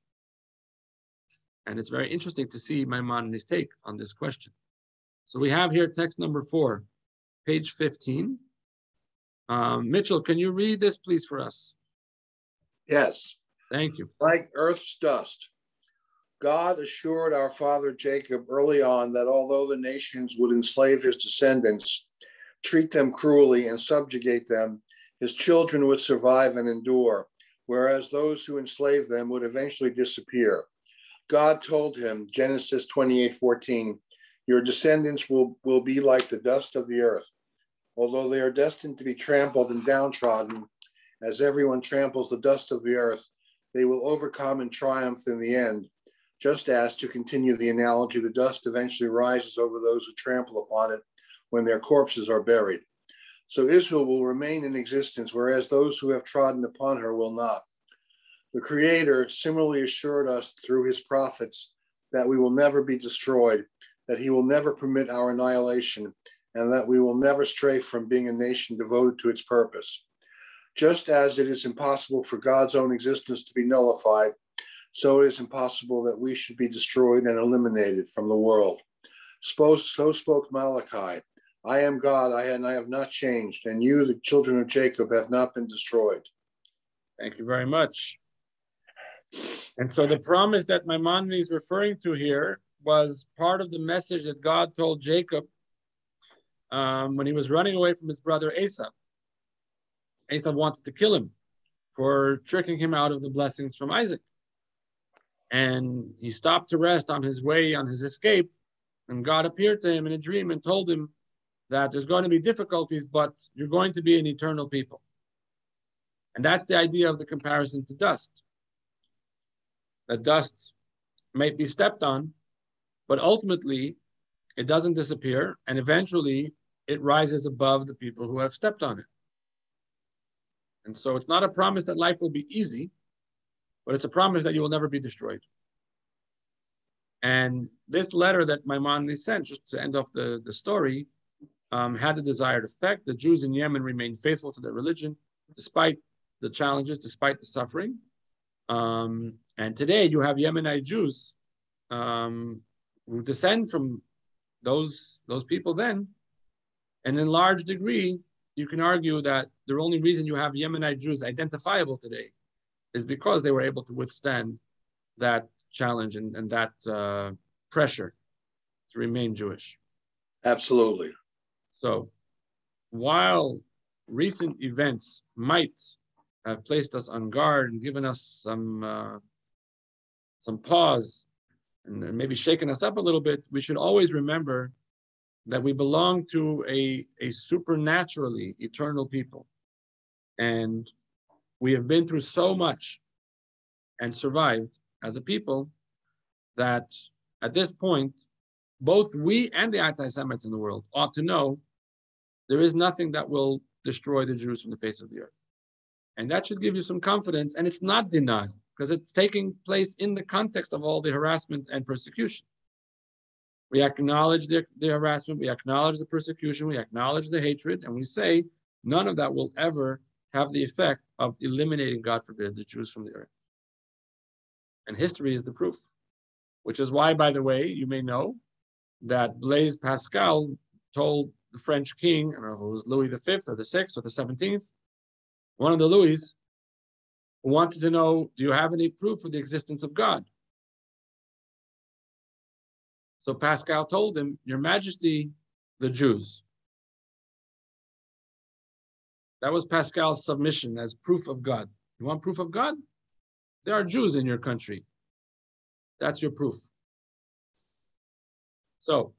And it's very interesting to see Maimonides' take on this question. So we have here text number four, page fifteen. Um, Mitchell, can you read this, please, for us? Yes. Thank you. Like earth's dust, God assured our father Jacob early on that although the nations would enslave his descendants, treat them cruelly and subjugate them, his children would survive and endure, whereas those who enslaved them would eventually disappear. God told him, Genesis twenty-eight fourteen, your descendants will, will be like the dust of the earth. Although they are destined to be trampled and downtrodden, as everyone tramples the dust of the earth, they will overcome and triumph in the end. Just as, to continue the analogy, the dust eventually rises over those who trample upon it when their corpses are buried. So Israel will remain in existence, whereas those who have trodden upon her will not. The Creator similarly assured us through his prophets that we will never be destroyed, that he will never permit our annihilation, and that we will never stray from being a nation devoted to its purpose. Just as it is impossible for God's own existence to be nullified, so it is impossible that we should be destroyed and eliminated from the world. So spoke Malachi, I am God, I and I have not changed, and you, the children of Jacob, have not been destroyed. Thank you very much. And so the promise that Maimonides is referring to here was part of the message that God told Jacob um, when he was running away from his brother Esau. Esau wanted to kill him for tricking him out of the blessings from Isaac. And he stopped to rest on his way, on his escape, and God appeared to him in a dream and told him that there's going to be difficulties, but you're going to be an eternal people. And that's the idea of the comparison to dust. That dust might be stepped on, but ultimately it doesn't disappear, and eventually it rises above the people who have stepped on it. And so it's not a promise that life will be easy, but it's a promise that you will never be destroyed. And this letter that Maimonides sent, just to end off the, the story, um, had the desired effect. The Jews in Yemen remained faithful to their religion, despite the challenges, despite the suffering. Um, and today you have Yemenite Jews um, who descend from those, those people then. And in large degree, you can argue that the only reason you have Yemenite Jews identifiable today is because they were able to withstand that challenge and, and that uh, pressure to remain Jewish. Absolutely. So while recent events might have placed us on guard and given us some, uh, some pause and maybe shaken us up a little bit, we should always remember that we belong to a, a supernaturally eternal people. And we have been through so much and survived as a people that at this point, both we and the anti-Semites in the world ought to know there is nothing that will destroy the Jews from the face of the earth. And that should give you some confidence. And it's not denial, because it's taking place in the context of all the harassment and persecution. We acknowledge the, the harassment, we acknowledge the persecution, we acknowledge the hatred, and we say none of that will ever have the effect of eliminating, God forbid, the Jews from the earth. And history is the proof, which is why, by the way, you may know that Blaise Pascal told the French king, I don't know if it was Louis the fifth or the sixth or the seventeenth, one of the Louis, who wanted to know, do you have any proof of the existence of God? So Pascal told him, Your Majesty, the Jews. That was Pascal's submission as proof of God. You want proof of God? There are Jews in your country. That's your proof. So,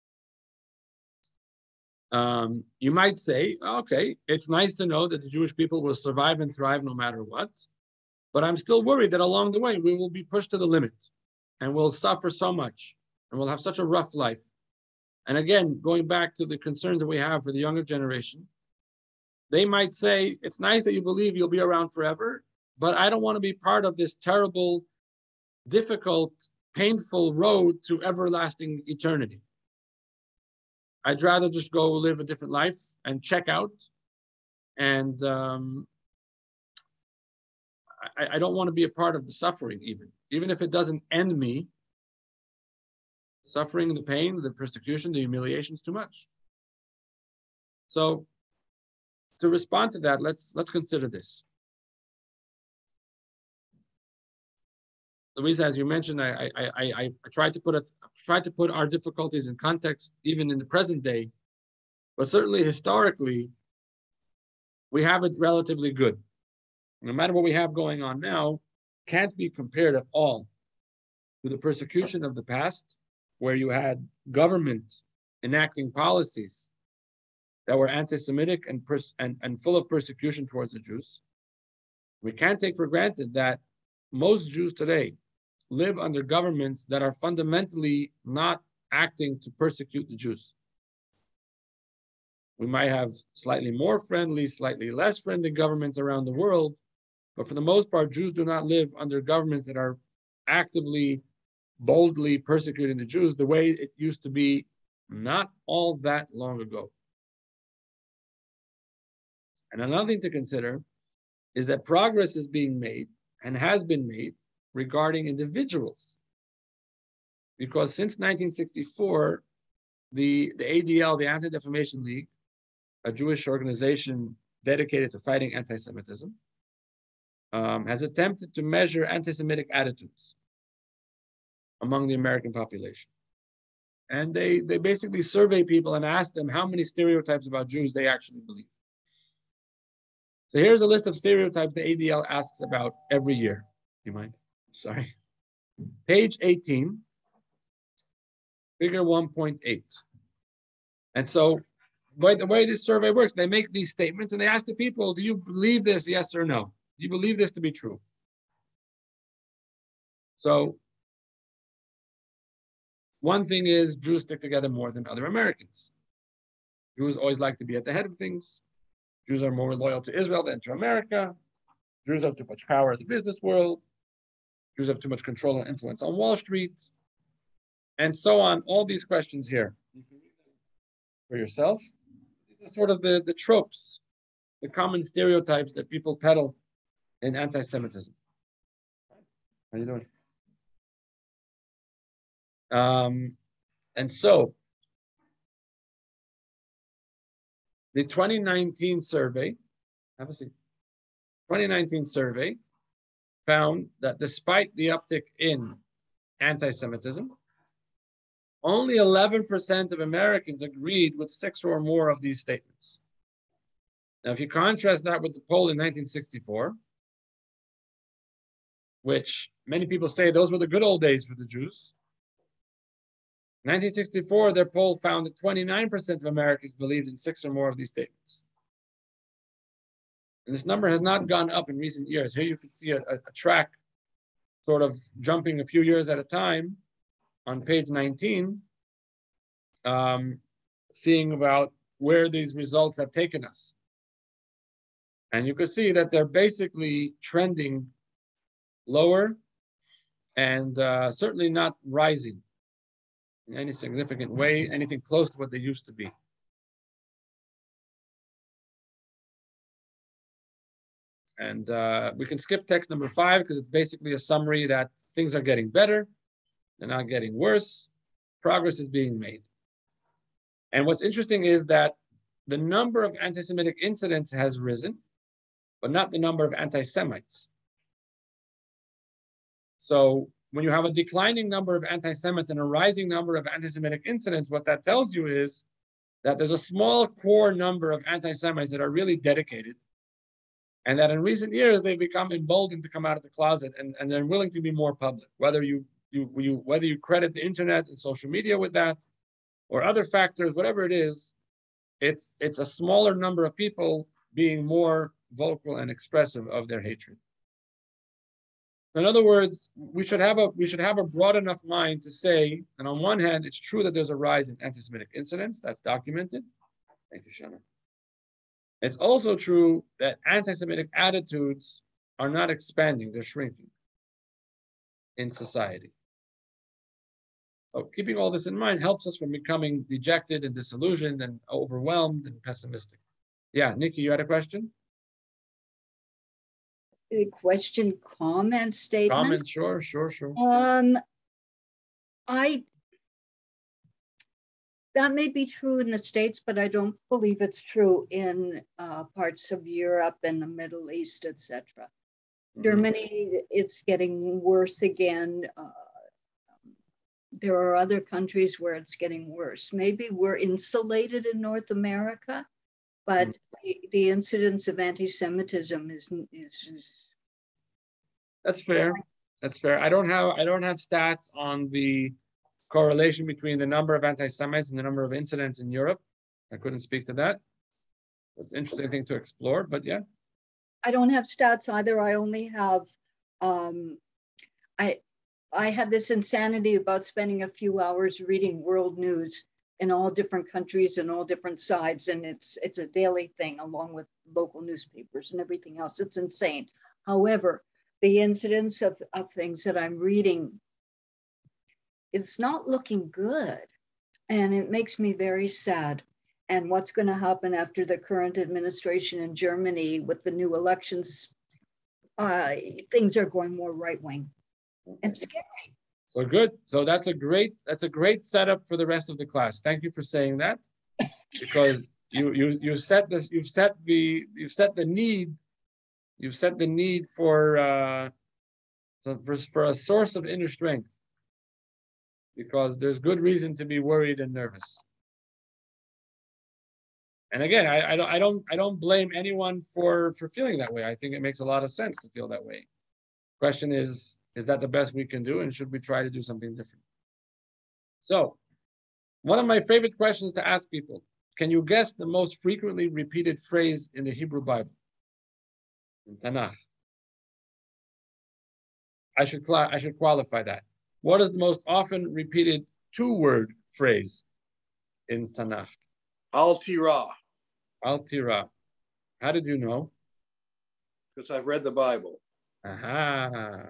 um, you might say, okay, it's nice to know that the Jewish people will survive and thrive no matter what, but I'm still worried that along the way we will be pushed to the limit and we'll suffer so much and we'll have such a rough life. And again, going back to the concerns that we have for the younger generation, they might say, it's nice that you believe you'll be around forever, but I don't want to be part of this terrible, difficult, painful road to everlasting eternity. I'd rather just go live a different life and check out. And um, I, I don't want to be a part of the suffering even. Even if it doesn't end me, suffering, the pain, the persecution, the humiliation is too much. So to respond to that, let's let's consider this. Louisa, as you mentioned, I I I, I tried to put a tried to put our difficulties in context, even in the present day, but certainly historically, we have it relatively good. No matter what we have going on now, can't be compared at all to the persecution of the past, where you had government enacting policies that were anti-Semitic and, pers- and, and full of persecution towards the Jews. We can't take for granted that most Jews today live under governments that are fundamentally not acting to persecute the Jews. We might have slightly more friendly, slightly less friendly governments around the world, but for the most part, Jews do not live under governments that are actively, boldly persecuting the Jews the way it used to be not all that long ago. And another thing to consider is that progress is being made and has been made regarding individuals. Because since nineteen sixty-four, the, the A D L, the Anti-Defamation League, a Jewish organization dedicated to fighting anti-Semitism, um, has attempted to measure anti-Semitic attitudes among the American population. And they, they basically survey people and ask them how many stereotypes about Jews they actually believe. So here's a list of stereotypes the A D L asks about every year. Do you mind? Sorry. Page eighteen, figure one point eight. And so by the way this survey works, they make these statements and they ask the people, do you believe this, yes or no? Do you believe this to be true? So one thing is Jews stick together more than other Americans. Jews always like to be at the head of things. Jews are more loyal to Israel than to America. Jews have too much power in the business world. Jews have too much control and influence on Wall Street, and so on. All these questions here. You can read them for yourself. These are sort of the, the tropes, the common stereotypes that people peddle in anti-Semitism. How are you doing? Um, and so, the twenty nineteen survey, have a seat. twenty nineteen survey found that despite the uptick in anti-Semitism, only eleven percent of Americans agreed with six or more of these statements. Now, if you contrast that with the poll in nineteen sixty-four, which many people say those were the good old days for the Jews, nineteen sixty-four, their poll found that twenty-nine percent of Americans believed in six or more of these statements. And this number has not gone up in recent years. Here you can see a, a, a track sort of jumping a few years at a time on page nineteen, um, seeing about where these results have taken us. And you can see that they're basically trending lower and uh, certainly not rising in any significant way, anything close to what they used to be. And uh, we can skip text number five because it's basically a summary that things are getting better, they're not getting worse, progress is being made. And what's interesting is that the number of anti-Semitic incidents has risen, but not the number of anti-Semites. So when you have a declining number of anti-Semites and a rising number of anti-Semitic incidents, what that tells you is that there's a small core number of anti-Semites that are really dedicated, and that in recent years they've become emboldened to come out of the closet and, and they're willing to be more public. Whether you, you, you, whether you credit the internet and social media with that, or other factors, whatever it is, it's, it's a smaller number of people being more vocal and expressive of their hatred. In other words, we should have a we should have a broad enough mind to say, and on one hand, it's true that there's a rise in anti-Semitic incidents, that's documented. Thank you, Shana. It's also true that anti-Semitic attitudes are not expanding, they're shrinking in society. So keeping all this in mind helps us from becoming dejected and disillusioned and overwhelmed and pessimistic. Yeah, Nikki, you had a question? A question, comment, statement? Comment, sure, sure, sure. Um, I, that may be true in the States, but I don't believe it's true in uh, parts of Europe and the Middle East, et cetera. Mm-hmm. Germany, it's getting worse again. Uh, there are other countries where it's getting worse. Maybe we're insulated in North America, but mm-hmm. the, the incidence of anti-Semitism is, is, is. That's fair. That's fair. I don't have I don't have stats on the correlation between the number of anti-Semites and the number of incidents in Europe. I couldn't speak to that. It's an interesting thing to explore, but yeah. I don't have stats either. I only have, um, I, I had this insanity about spending a few hours reading world news in all different countries and all different sides. And it's, it's a daily thing along with local newspapers and everything else. It's insane. However, the incidence of, of things that I'm reading, it's not looking good. And it makes me very sad. And what's going to happen after the current administration in Germany with the new elections, uh, things are going more right-wing and scary. So good. So that's a great, that's a great setup for the rest of the class. Thank you for saying that, because you you you set this, you've set the you've set the need, you've set the need for uh, for, for a source of inner strength, because there's good reason to be worried and nervous. And again, I, I don't I don't I don't blame anyone for for feeling that way. I think it makes a lot of sense to feel that way. Question is, is that the best we can do, and should we try to do something different? So, one of my favorite questions to ask people: can you guess the most frequently repeated phrase in the Hebrew Bible? In Tanakh. I should I should qualify that. What is the most often repeated two-word phrase in Tanakh? Al Tira. Al Tira. How did you know? Because I've read the Bible. Aha.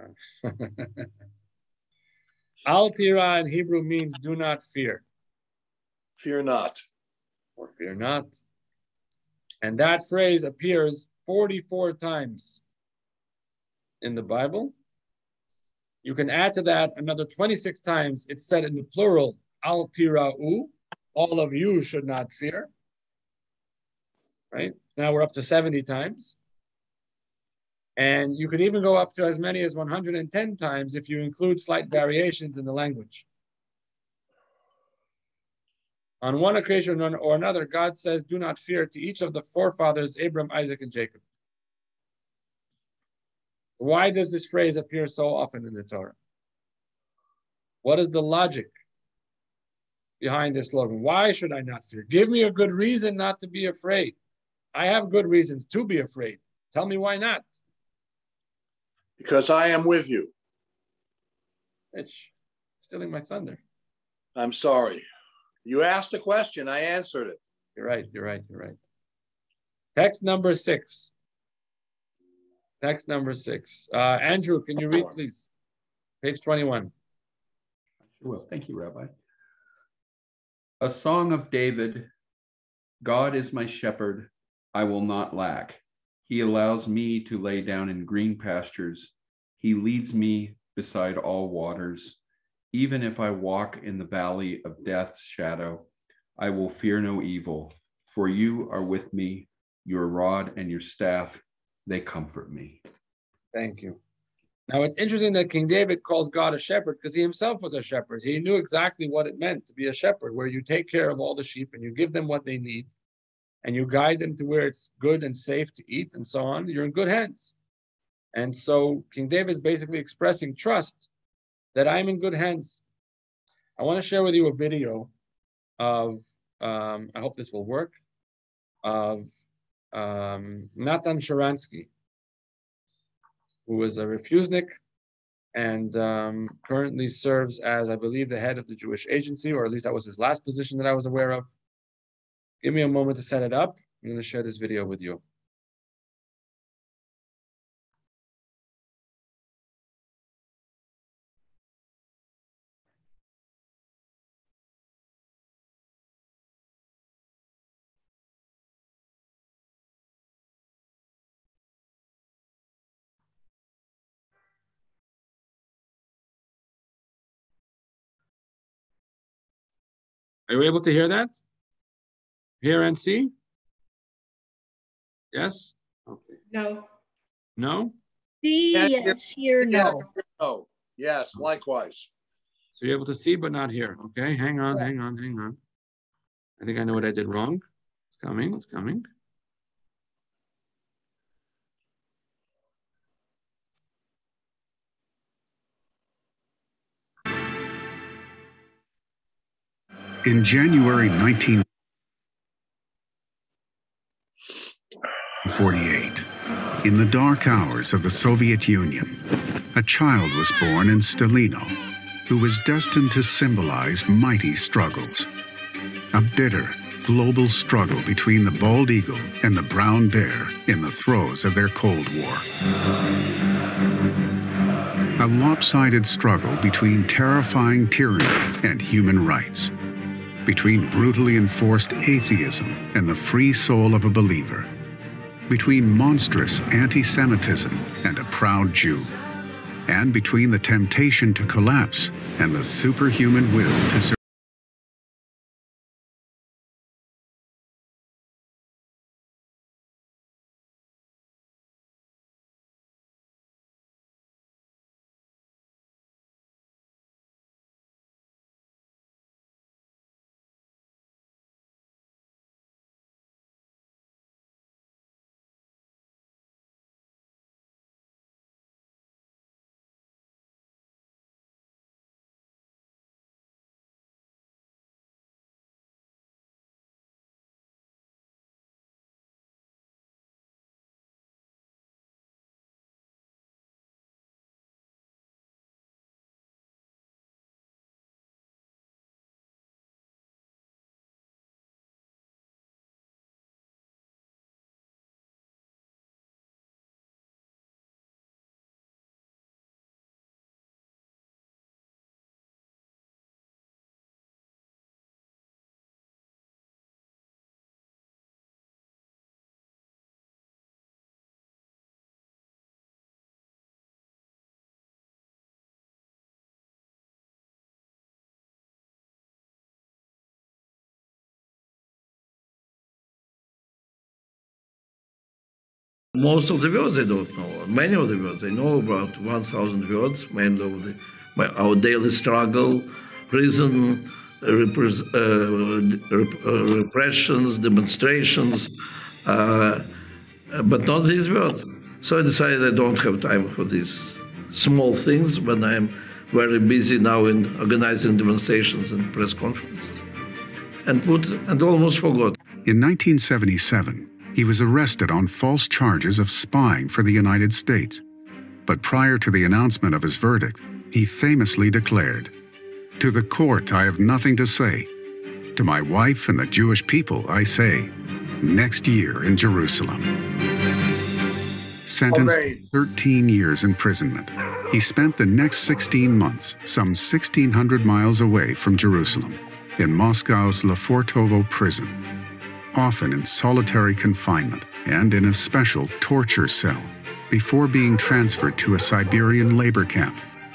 Al Tira in Hebrew means do not fear. Fear not. Or fear not. And that phrase appears forty-four times in the Bible. You can add to that another twenty-six times. It's said in the plural, Al Tira'u. All of you should not fear. Right? Now we're up to seventy times. And you could even go up to as many as one hundred ten times if you include slight variations in the language. On one occasion or another, God says, do not fear to each of the forefathers, Abraham, Isaac, and Jacob. Why does this phrase appear so often in the Torah? What is the logic behind this slogan? Why should I not fear? Give me a good reason not to be afraid. I have good reasons to be afraid. Tell me why not. Because I am with you. Mitch, stealing my thunder. I'm sorry. You asked a question, I answered it. You're right, you're right, you're right. Text number six. Text number six. Uh, Andrew, can you read, please? Page twenty-one. Sure will. Thank you, Rabbi. A song of David. God is my shepherd. I will not lack. He allows me to lay down in green pastures. He leads me beside all waters. Even if I walk in the valley of death's shadow, I will fear no evil, for you are with me. Your rod and your staff, they comfort me. Thank you. Now, it's interesting that King David calls God a shepherd because he himself was a shepherd. He knew exactly what it meant to be a shepherd, where you take care of all the sheep and you give them what they need and you guide them to where it's good and safe to eat and so on. You're in good hands. And so King David is basically expressing trust that I'm in good hands. I want to share with you a video of, um, I hope this will work, of um, Natan Sharansky, who was a refusenik and um, currently serves as, I believe, the head of the Jewish Agency, or at least that was his last position that I was aware of. Give me a moment to set it up. I'm going to share this video with you. Are you able to hear that? Hear and see? Yes? Okay. No. No? See, Yeah, yes, hear, no. No. Yes, likewise. So you're able to see but not hear. Okay, hang on, hang on, hang on. I think I know what I did wrong. It's coming, it's coming. In January nineteen forty-eight, in the dark hours of the Soviet Union, a child was born in Stelino who was destined to symbolize mighty struggles. A bitter, global struggle between the bald eagle and the brown bear in the throes of their Cold War. A lopsided struggle between terrifying tyranny and human rights, between brutally enforced atheism and the free soul of a believer, between monstrous anti-Semitism and a proud Jew, and between the temptation to collapse and the superhuman will to survive. Most of the words I don't know. Many of the words I know, about one thousand words, mainly of the, my, our daily struggle, prison, repres, uh, rep, uh, repressions, demonstrations, uh, but not these words. So I decided I don't have time for these small things when I'm very busy now in organizing demonstrations and press conferences, and put and almost forgot. In nineteen seventy-seven, he was arrested on false charges of spying for the United States. But prior to the announcement of his verdict, he famously declared, "To the court I have nothing to say. To my wife and the Jewish people I say, next year in Jerusalem." Sentenced to thirteen years imprisonment, he spent the next sixteen months some sixteen hundred miles away from Jerusalem, in Moscow's Lefortovo prison, often in solitary confinement and in a special torture cell, before being transferred to a Siberian labor camp.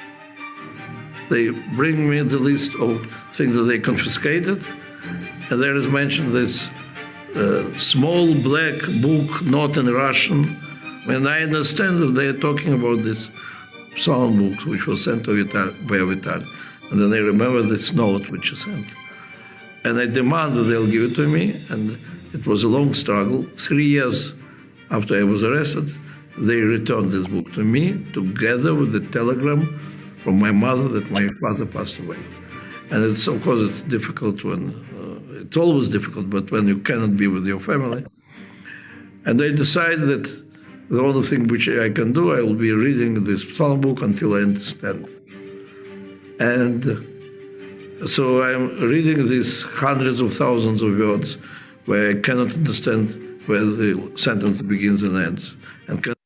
They bring me the list of things that they confiscated, and there is mentioned this uh, small black book, not in Russian, and I understand that they are talking about this psalm books, which was sent to Vital, by Vital. And then I remember this note which you sent. And I demanded they'll give it to me, and it was a long struggle. Three years after I was arrested, they returned this book to me, together with the telegram from my mother that my father passed away. And it's, of course, it's difficult when, uh, it's always difficult, but when you cannot be with your family. And I decided that the only thing which I can do, I will be reading this psalm book until I understand. And so I'm reading these hundreds of thousands of words where I cannot understand where the sentence begins and ends. And can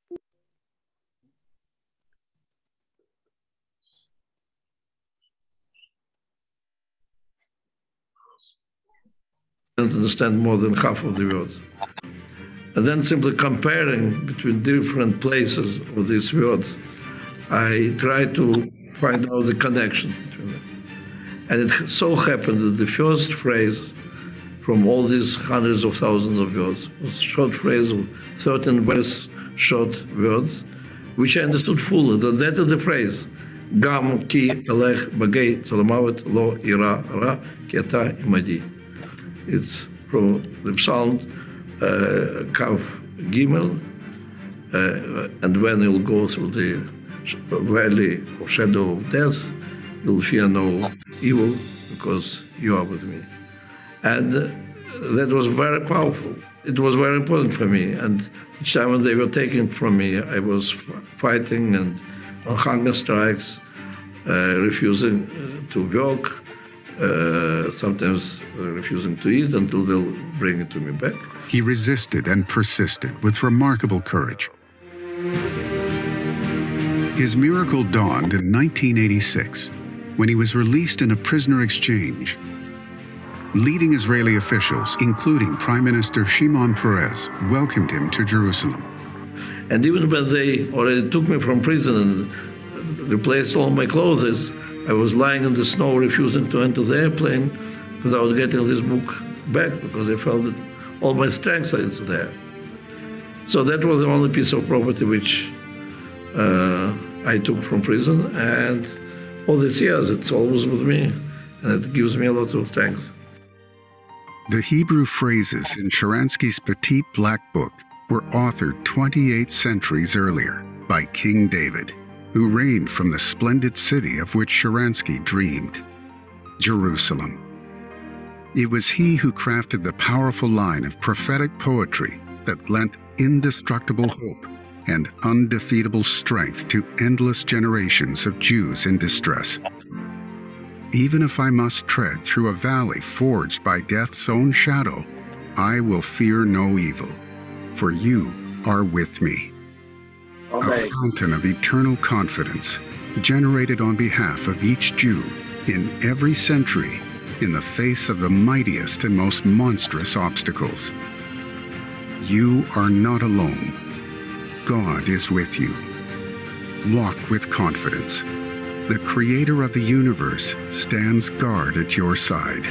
understand more than half of the words. And then simply comparing between different places of these words, I try to find out the connection between them. And it so happened that the first phrase from all these hundreds of thousands of words was a short phrase of thirteen very short words, which I understood fully. That that is the phrase, Gam ki elech bagay tzalamavet lo ira ra ki ata imadi. It's from the Psalm uh, Kav Gimel, uh, and when you'll go through the valley of shadow of death, you'll fear no evil because you are with me. And uh, that was very powerful. It was very important for me. And each time when they were taking it from me, I was fighting and on hunger strikes, uh, refusing uh, to work, uh, sometimes uh, refusing to eat until they'll bring it to me back. He resisted and persisted with remarkable courage. His miracle dawned in nineteen eighty-six, when he was released in a prisoner exchange. Leading Israeli officials, including Prime Minister Shimon Peres, welcomed him to Jerusalem. And even when they already took me from prison and replaced all my clothes, I was lying in the snow, refusing to enter the airplane without getting this book back, because I felt that all my strength is there. So that was the only piece of property which uh, I took from prison, and all these years it's always with me, and it gives me a lot of strength. The Hebrew phrases in Sharansky's Petit Black Book were authored twenty-eight centuries earlier by King David, who reigned from the splendid city of which Sharansky dreamed, Jerusalem. It was he who crafted the powerful line of prophetic poetry that lent indestructible hope and undefeatable strength to endless generations of Jews in distress. Even if I must tread through a valley forged by death's own shadow, I will fear no evil, for you are with me. Amen. A fountain of eternal confidence generated on behalf of each Jew in every century in the face of the mightiest and most monstrous obstacles. You are not alone. God is with you. Walk with confidence. The Creator of the universe stands guard at your side.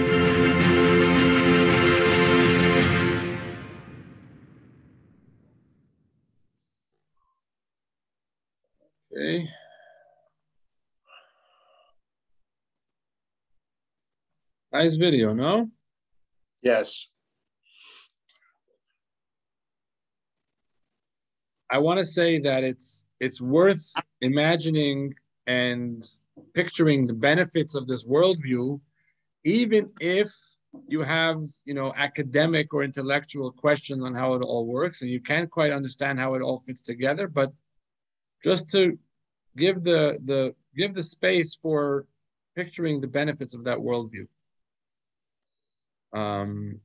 Okay. Nice video, no? Yes. I want to say that it's it's worth imagining and picturing the benefits of this worldview, even if you have, you know, academic or intellectual questions on how it all works and you can't quite understand how it all fits together, but just to give the the give the space for picturing the benefits of that worldview. Um,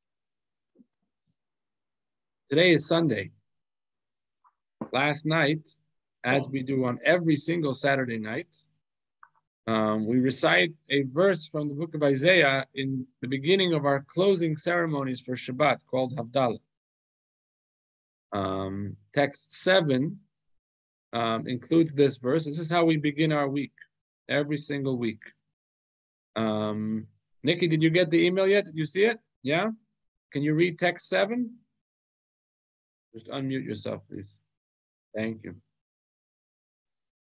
today is Sunday. Last night, as we do on every single Saturday night, um, we recite a verse from the book of Isaiah in the beginning of our closing ceremonies for Shabbat, called Havdalah. Um, text seven um, includes this verse. This is how we begin our week, every single week. Um, Nikki, did you get the email yet? Did you see it? Yeah? Can you read text seven? Just unmute yourself, please. Thank you.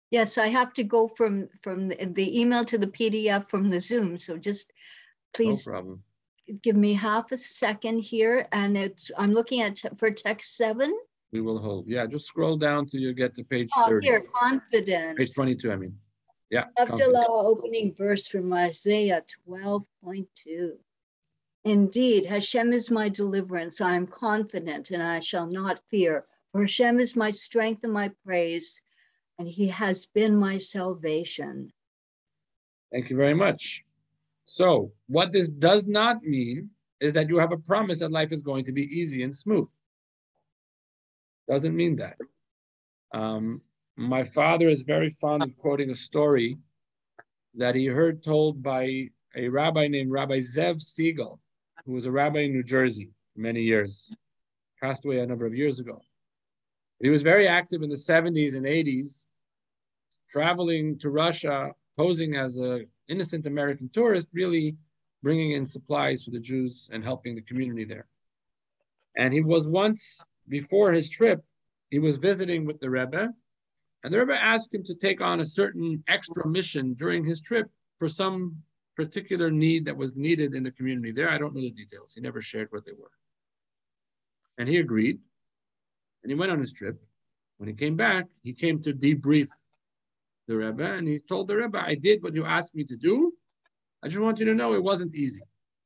Yes, I have to go from, from the, the email to the P D F from the Zoom. So just please No problem. give me half a second here. And it's, I'm looking at, for text seven. We will hold. Yeah, just scroll down till you get to page Oh, thirty. here, confidence. Page twenty-two, I mean. Yeah. Abdullah, opening verse from Isaiah twelve point two. Indeed, Hashem is my deliverance. I am confident and I shall not fear. For Hashem is my strength and my praise, and he has been my salvation. Thank you very much. So what this does not mean is that you have a promise that life is going to be easy and smooth. Doesn't mean that. Um, my father is very fond of quoting a story that he heard told by a rabbi named Rabbi Zev Siegel, who was a rabbi in New Jersey for many years, passed away a number of years ago. He was very active in the seventies and eighties, traveling to Russia, posing as an innocent American tourist, really bringing in supplies for the Jews and helping the community there. And he was once, before his trip, he was visiting with the Rebbe, and the Rebbe asked him to take on a certain extra mission during his trip for some particular need that was needed in the community there. I don't know the details. He never shared what they were. And he agreed, and he went on his trip. When he came back, he came to debrief the Rebbe, and he told the Rebbe, I did what you asked me to do. I just want you to know it wasn't easy.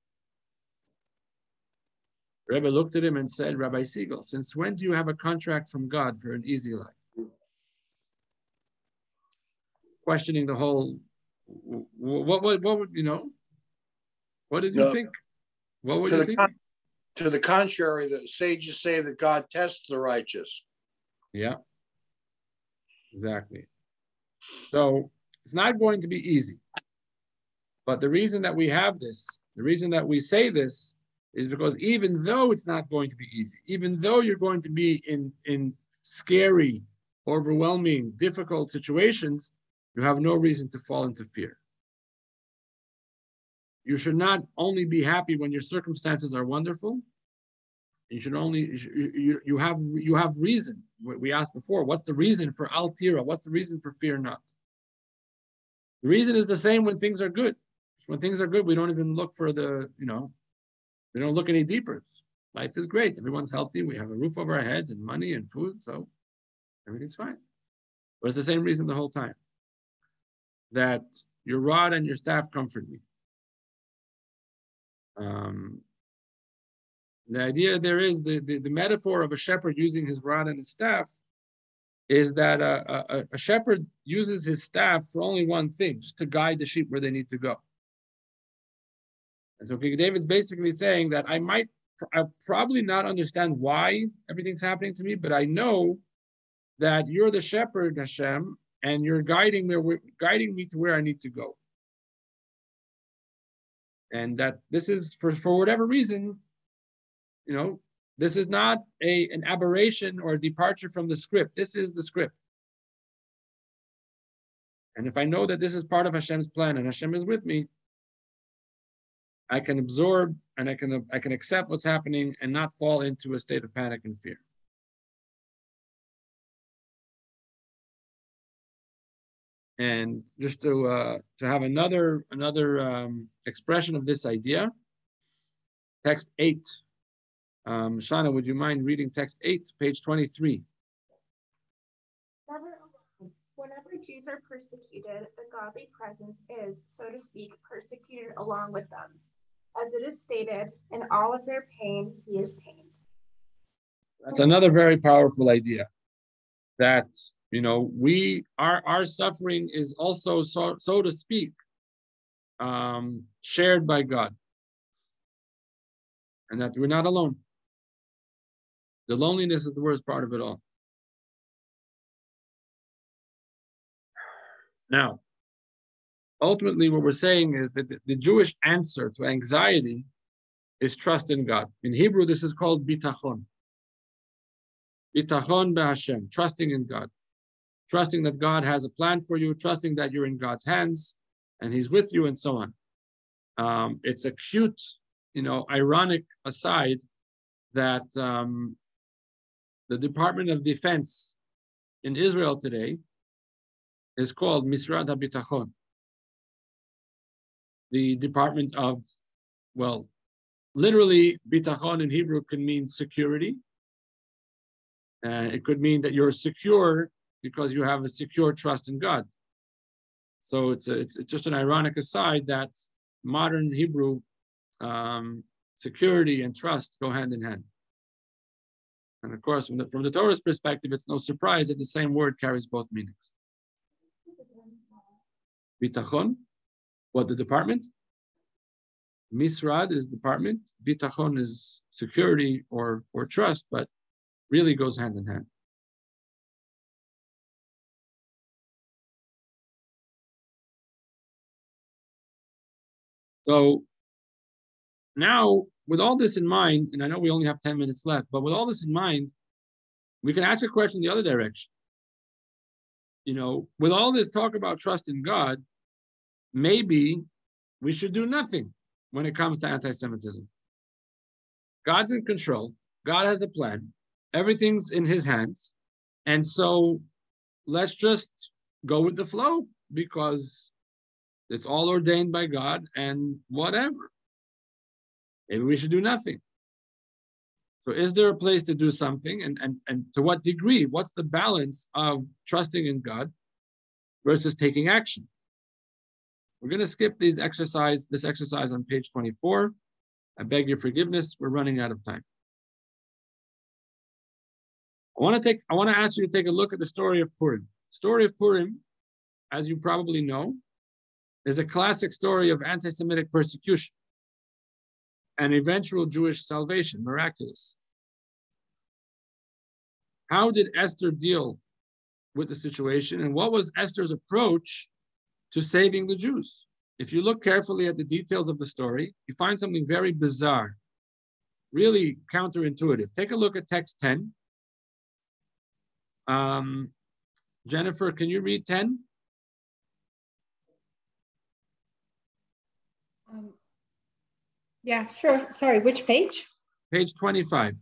The Rebbe looked at him and said, Rabbi Siegel, since when do you have a contract from God for an easy life? Questioning the whole, what, what, what would, you know, what did you no, think? What would to you the think? Con- to the contrary, the sages say that God tests the righteous. Yeah, exactly. So it's not going to be easy. But the reason that we have this, the reason that we say this is because even though it's not going to be easy, even though you're going to be in, in scary, overwhelming, difficult situations, you have no reason to fall into fear. You should not only be happy when your circumstances are wonderful. You should only, you, you, you have you have reason. We asked before, what's the reason for al tira? What's the reason for fear not? The reason is the same when things are good. When things are good, we don't even look for the, you know, we don't look any deeper. Life is great. Everyone's healthy. We have a roof over our heads and money and food. So everything's fine. But it's the same reason the whole time. That your rod and your staff comfort me. Um, the idea there is, the, the, the metaphor of a shepherd using his rod and his staff is that a, a, a shepherd uses his staff for only one thing, just to guide the sheep where they need to go. And so King David's basically saying that I might I probably not understand why everything's happening to me, but I know that you're the shepherd, Hashem, and you're guiding me, guiding me to where I need to go. And that this is, for, for whatever reason, you know, this is not a, an aberration or a departure from the script. This is the script. And if I know that this is part of Hashem's plan and Hashem is with me, I can absorb and I can, I can accept what's happening and not fall into a state of panic and fear. And just to uh, to have another another um, expression of this idea, text eight. Um, Shana, would you mind reading text eight, page twenty-three? Never alone. Whenever Jews are persecuted, the godly presence is, so to speak, persecuted along with them. As it is stated, in all of their pain, he is pained. That's another very powerful idea. That, you know, we, our, our suffering is also, so, so to speak, um, shared by God. And that we're not alone. The loneliness is the worst part of it all. Now, ultimately, what we're saying is that the, the Jewish answer to anxiety is trust in God. In Hebrew, this is called bitachon. Bitachon be'Hashem, trusting in God. Trusting that God has a plan for you, trusting that you're in God's hands, and He's with you, and so on. Um, it's a cute, you know, ironic aside that um, the Department of Defense in Israel today is called Misrad HaBitachon, the Department of, well, literally, bitachon in Hebrew can mean security. Uh, it could mean that you're secure because you have a secure trust in God. So it's, a, it's, it's just an ironic aside that modern Hebrew um, security and trust go hand in hand. And of course, from the, from the Torah's perspective, it's no surprise that the same word carries both meanings. Bitachon, what, the department? Misrad is department. Bitachon is security or, or trust, but really goes hand in hand. So now, with all this in mind, and I know we only have ten minutes left, but with all this in mind, we can ask a question the other direction. You know, with all this talk about trust in God, maybe we should do nothing when it comes to anti-Semitism. God's in control. God has a plan. Everything's in his hands. And so let's just go with the flow because it's all ordained by God and whatever. Maybe we should do nothing. So is there a place to do something? And, and, and to what degree? What's the balance of trusting in God versus taking action? We're going to skip these exercise, this exercise on page twenty-four. I beg your forgiveness. We're running out of time. I want to take, I want to ask you to take a look at the story of Purim. The story of Purim, as you probably know, is a classic story of anti-Semitic persecution and eventual Jewish salvation, miraculous. How did Esther deal with the situation, and what was Esther's approach to saving the Jews? If you look carefully at the details of the story, you find something very bizarre, really counterintuitive. Take a look at text ten. Um, Jennifer, can you read ten? Um, yeah, sure. Sorry, which page? Page twenty-five.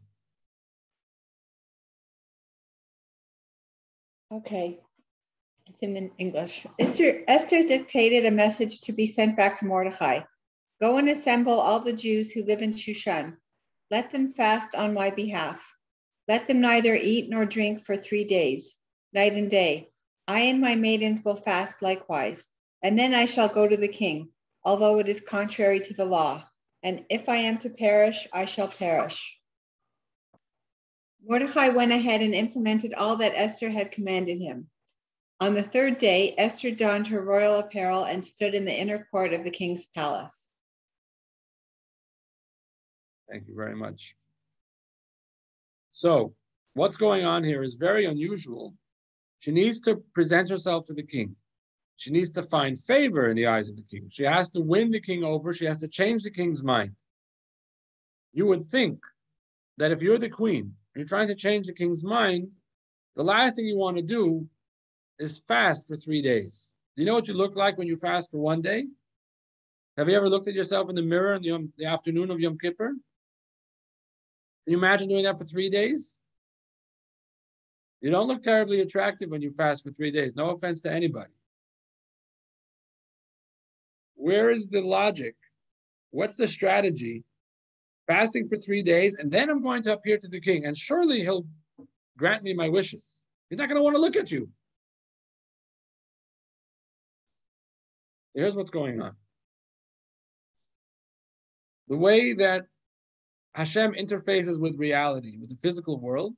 Okay. It's in English. Esther, Esther dictated a message to be sent back to Mordecai. Go and assemble all the Jews who live in Shushan. Let them fast on my behalf. Let them neither eat nor drink for three days, night and day. I and my maidens will fast likewise. And then I shall go to the king, although it is contrary to the law. And if I am to perish, I shall perish. Mordecai went ahead and implemented all that Esther had commanded him. On the third day, Esther donned her royal apparel and stood in the inner court of the king's palace. Thank you very much. So what's going on here is very unusual. She needs to present herself to the king. She needs to find favor in the eyes of the king. She has to win the king over. She has to change the king's mind. You would think that if you're the queen, you're trying to change the king's mind, the last thing you want to do is fast for three days. Do you know what you look like when you fast for one day? Have you ever looked at yourself in the mirror in the, Yom, the afternoon of Yom Kippur? Can you imagine doing that for three days? You don't look terribly attractive when you fast for three days. No offense to anybody. Where is the logic? What's the strategy? Fasting for three days, and then I'm going to appear to the king, and surely he'll grant me my wishes. He's not going to want to look at you. Here's what's going on. The way that Hashem interfaces with reality, with the physical world,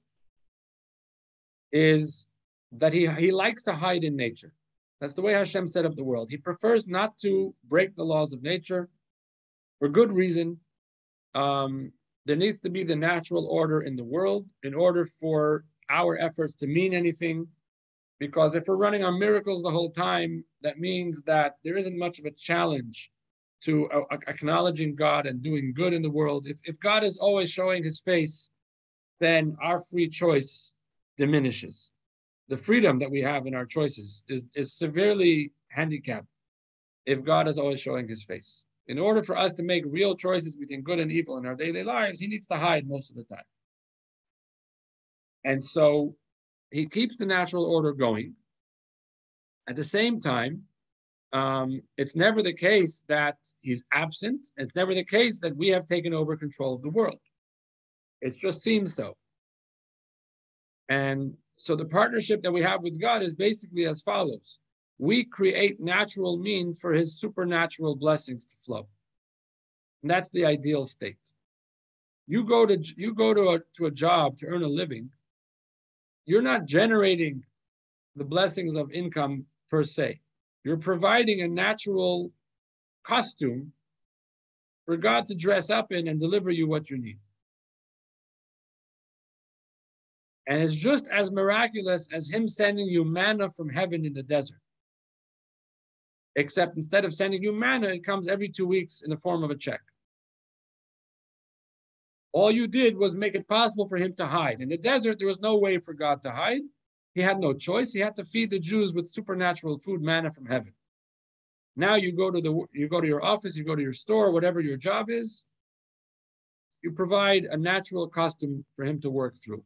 is that he, he likes to hide in nature. That's the way Hashem set up the world. He prefers not to break the laws of nature for good reason. Um, there needs to be the natural order in the world in order for our efforts to mean anything. Because if we're running on miracles the whole time, that means that there isn't much of a challenge to uh, acknowledging God and doing good in the world. If, if God is always showing his face, then our free choice diminishes. The freedom that we have in our choices is, is severely handicapped if God is always showing his face. In order for us to make real choices between good and evil in our daily lives, he needs to hide most of the time. And so he keeps the natural order going. At the same time, um, it's never the case that he's absent. It's never the case that we have taken over control of the world. It just seems so. And so the partnership that we have with God is basically as follows. We create natural means for his supernatural blessings to flow. And that's the ideal state. You go to you go to a, to a job to earn a living, you're not generating the blessings of income per se. You're providing a natural costume for God to dress up in and deliver you what you need. And it's just as miraculous as him sending you manna from heaven in the desert. Except instead of sending you manna, it comes every two weeks in the form of a check. All you did was make it possible for him to hide. In the desert, there was no way for God to hide. He had no choice. He had to feed the Jews with supernatural food, manna from heaven. Now you go to the you go to your office, you go to your store, whatever your job is, you provide a natural costume for him to work through.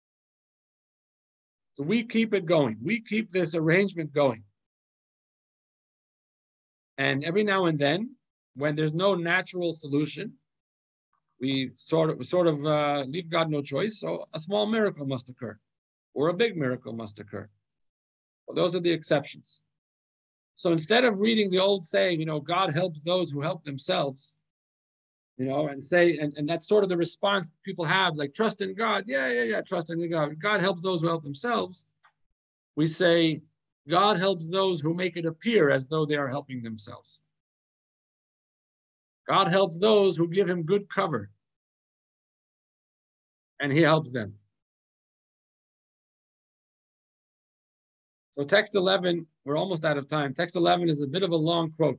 So we keep it going. We keep this arrangement going. And every now and then, when there's no natural solution, we sort of, we sort of uh, leave God no choice. So a small miracle must occur, or a big miracle must occur. Well, those are the exceptions. So instead of reading the old saying, you know, God helps those who help themselves, you know, and say, and, and that's sort of the response people have, like, trust in God. Yeah, yeah, yeah, trust in God. God helps those who help themselves. We say, God helps those who make it appear as though they are helping themselves. God helps those who give him good cover, and he helps them. So text eleven, we're almost out of time. Text eleven is a bit of a long quote.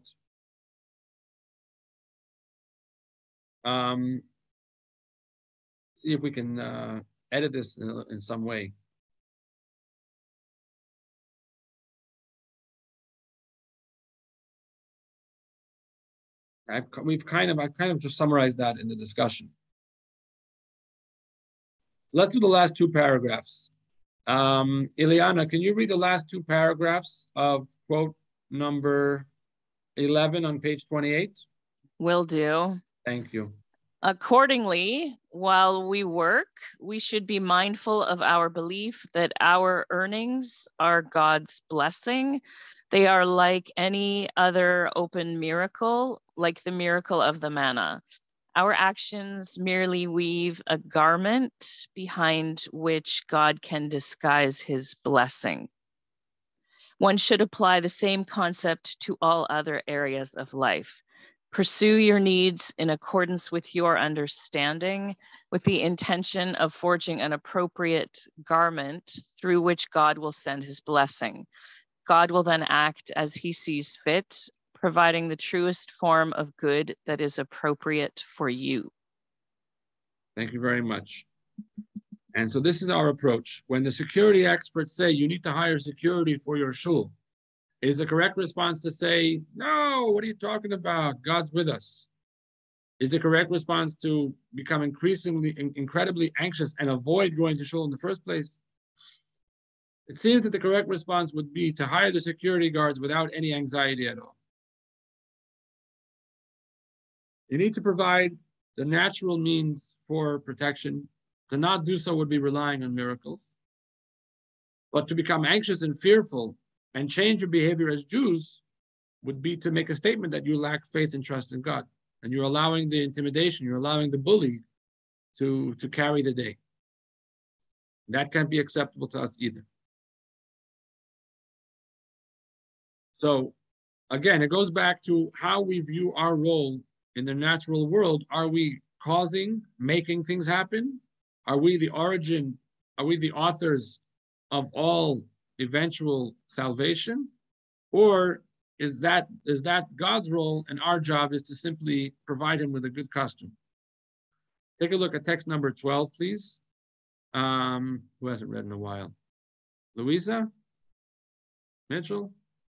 Um, see if we can uh, edit this in, in some way. I've, we've kind of, I've kind of just summarized that in the discussion. Let's do the last two paragraphs. Um, Ileana, can you read the last two paragraphs of quote number eleven on page twenty-eight? Will do. Thank you. Accordingly, while we work, we should be mindful of our belief that our earnings are God's blessing. They are like any other open miracle, like the miracle of the manna. Our actions merely weave a garment behind which God can disguise his blessing. One should apply the same concept to all other areas of life. Pursue your needs in accordance with your understanding, with the intention of forging an appropriate garment through which God will send his blessing. God will then act as he sees fit, providing the truest form of good that is appropriate for you. Thank you very much. And so this is our approach. When the security experts say you need to hire security for your shul, is the correct response to say, no, what are you talking about? God's with us. Is the correct response to become increasingly, incredibly anxious and avoid going to shul in the first place? It seems that the correct response would be to hire the security guards without any anxiety at all. You need to provide the natural means for protection. To not do so would be relying on miracles. But to become anxious and fearful and change your behavior as Jews would be to make a statement that you lack faith and trust in God. And you're allowing the intimidation, you're allowing the bully to, to carry the day. That can't be acceptable to us either. So again, it goes back to how we view our role in the natural world. Are we causing, making things happen? Are we the origin? Are we the authors of all eventual salvation? Or is that, is that God's role, and our job is to simply provide him with a good costume? Take a look at text number twelve, please. Um, who hasn't read in a while? Louisa? Mitchell?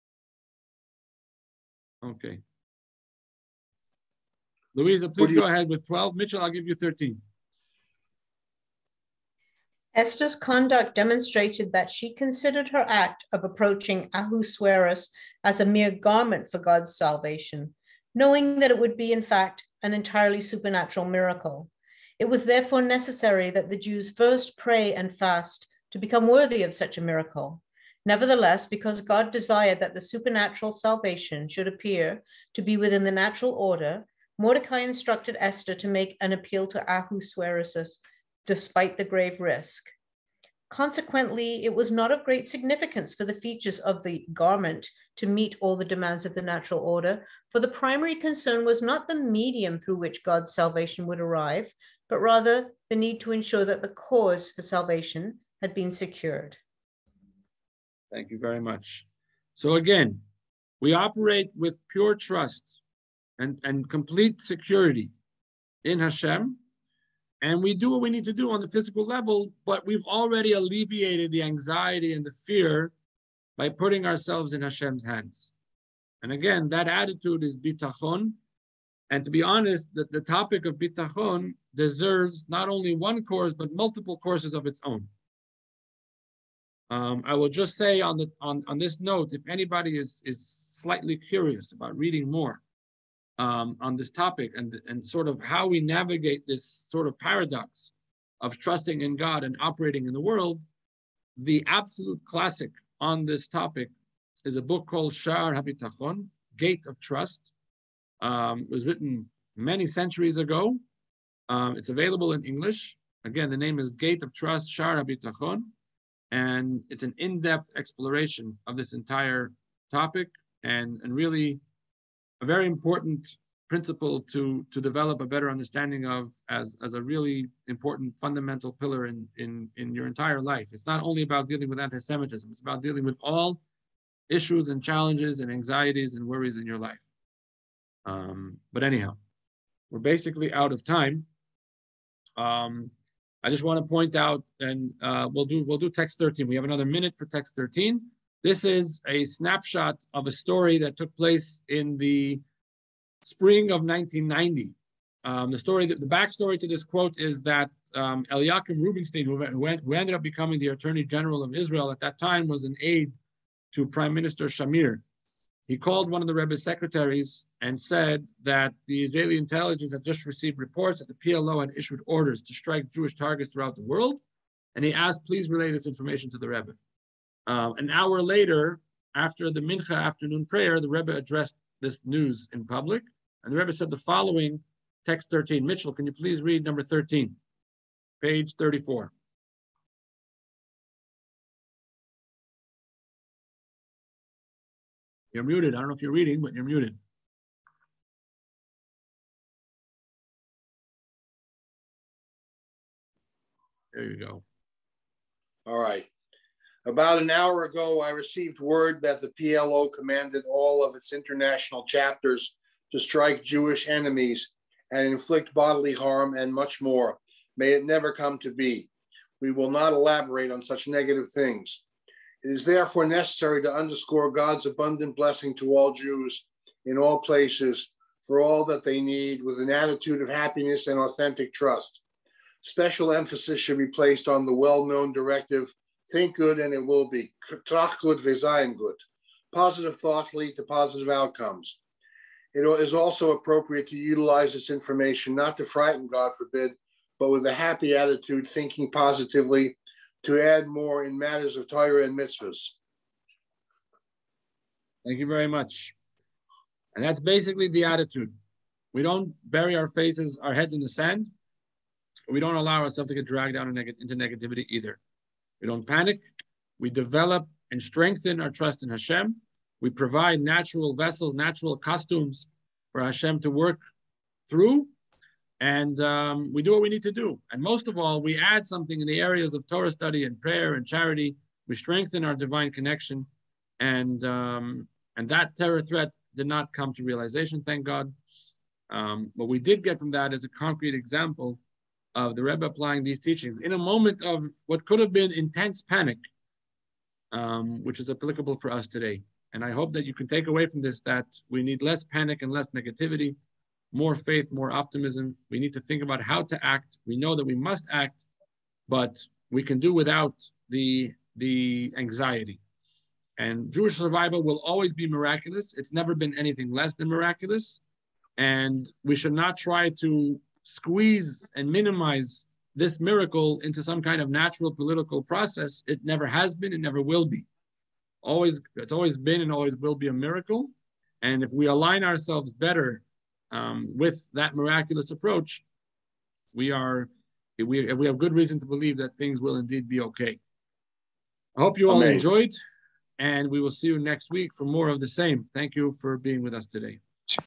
Okay. Louisa, please go ahead with twelve. Mitchell, I'll give you thirteen. Esther's conduct demonstrated that she considered her act of approaching Ahasuerus as a mere garment for God's salvation, knowing that it would be, in fact, an entirely supernatural miracle. It was therefore necessary that the Jews first pray and fast to become worthy of such a miracle. Nevertheless, because God desired that the supernatural salvation should appear to be within the natural order, Mordecai instructed Esther to make an appeal to Ahasuerus, despite the grave risk. Consequently, it was not of great significance for the features of the garment to meet all the demands of the natural order, for the primary concern was not the medium through which God's salvation would arrive, but rather the need to ensure that the cause for salvation had been secured. Thank you very much. So again, we operate with pure trust and, and complete security in Hashem, and we do what we need to do on the physical level, but we've already alleviated the anxiety and the fear by putting ourselves in Hashem's hands. And again, that attitude is bitachon. And to be honest, the, the topic of bitachon deserves not only one course, but multiple courses of its own. Um, I will just say on, the, on, on this note, if anybody is, is slightly curious about reading more um, on this topic and, and sort of how we navigate this sort of paradox of trusting in God and operating in the world, the absolute classic on this topic is a book called Sha'ar HaBitachon, Gate of Trust. Um, it was written many centuries ago. Um, it's available in English. Again, the name is Gate of Trust, Sha'ar HaBitachon. And it's an in-depth exploration of this entire topic and, and really a very important principle to, to develop a better understanding of as, as a really important fundamental pillar in, in, in your entire life. It's not only about dealing with anti-Semitism, it's about dealing with all issues and challenges and anxieties and worries in your life. Um, but anyhow, we're basically out of time. Um, I just want to point out, and uh, we'll do we'll do text thirteen. We have another minute for text thirteen. This is a snapshot of a story that took place in the spring of nineteen ninety. Um, the story, the, the backstory to this quote is that um, Eliakim Rubinstein, who, who, went, who ended up becoming the Attorney General of Israel at that time, was an aide to Prime Minister Shamir. He called one of the Rebbe's secretaries and said that the Israeli intelligence had just received reports that the P L O had issued orders to strike Jewish targets throughout the world. And he asked, please relay this information to the Rebbe. Um, an hour later, after the Mincha afternoon prayer, the Rebbe addressed this news in public. And the Rebbe said the following, text thirteen. Mitchell, can you please read number thirteen, page thirty-four. You're muted. I don't know if you're reading, but you're muted. There you go. All right. About an hour ago, I received word that the P L O commanded all of its international chapters to strike Jewish enemies and inflict bodily harm and much more. May it never come to be. We will not elaborate on such negative things. It is therefore necessary to underscore God's abundant blessing to all Jews in all places for all that they need with an attitude of happiness and authentic trust. Special emphasis should be placed on the well-known directive, think good and it will be, trach gut v'zayin gut. Positive thoughts lead to positive outcomes. It is also appropriate to utilize this information not to frighten, God forbid, but with a happy attitude, thinking positively, to add more in matters of Torah and mitzvahs. Thank you very much. And that's basically the attitude. We don't bury our faces, our heads in the sand. We don't allow ourselves to get dragged down into negativity either. We don't panic. We develop and strengthen our trust in Hashem. We provide natural vessels, natural costumes for Hashem to work through. And um, we do what we need to do. And most of all, we add something in the areas of Torah study and prayer and charity. We strengthen our divine connection. And, um, and that terror threat did not come to realization, thank God. Um, what we did get from that is a concrete example of the Rebbe applying these teachings in a moment of what could have been intense panic, um, which is applicable for us today. And I hope that you can take away from this that we need less panic and less negativity, more faith, more optimism. We need to think about how to act. We know that we must act, but we can do without the, the anxiety. And Jewish survival will always be miraculous. It's never been anything less than miraculous. And we should not try to squeeze and minimize this miracle into some kind of natural political process. It never has been, it never will be. Always, it's always been and always will be a miracle. And if we align ourselves better um, with that miraculous approach, we are, we, we have good reason to believe that things will indeed be okay. I hope you all Amen. enjoyed, and we will see you next week for more of the same. Thank you for being with us today.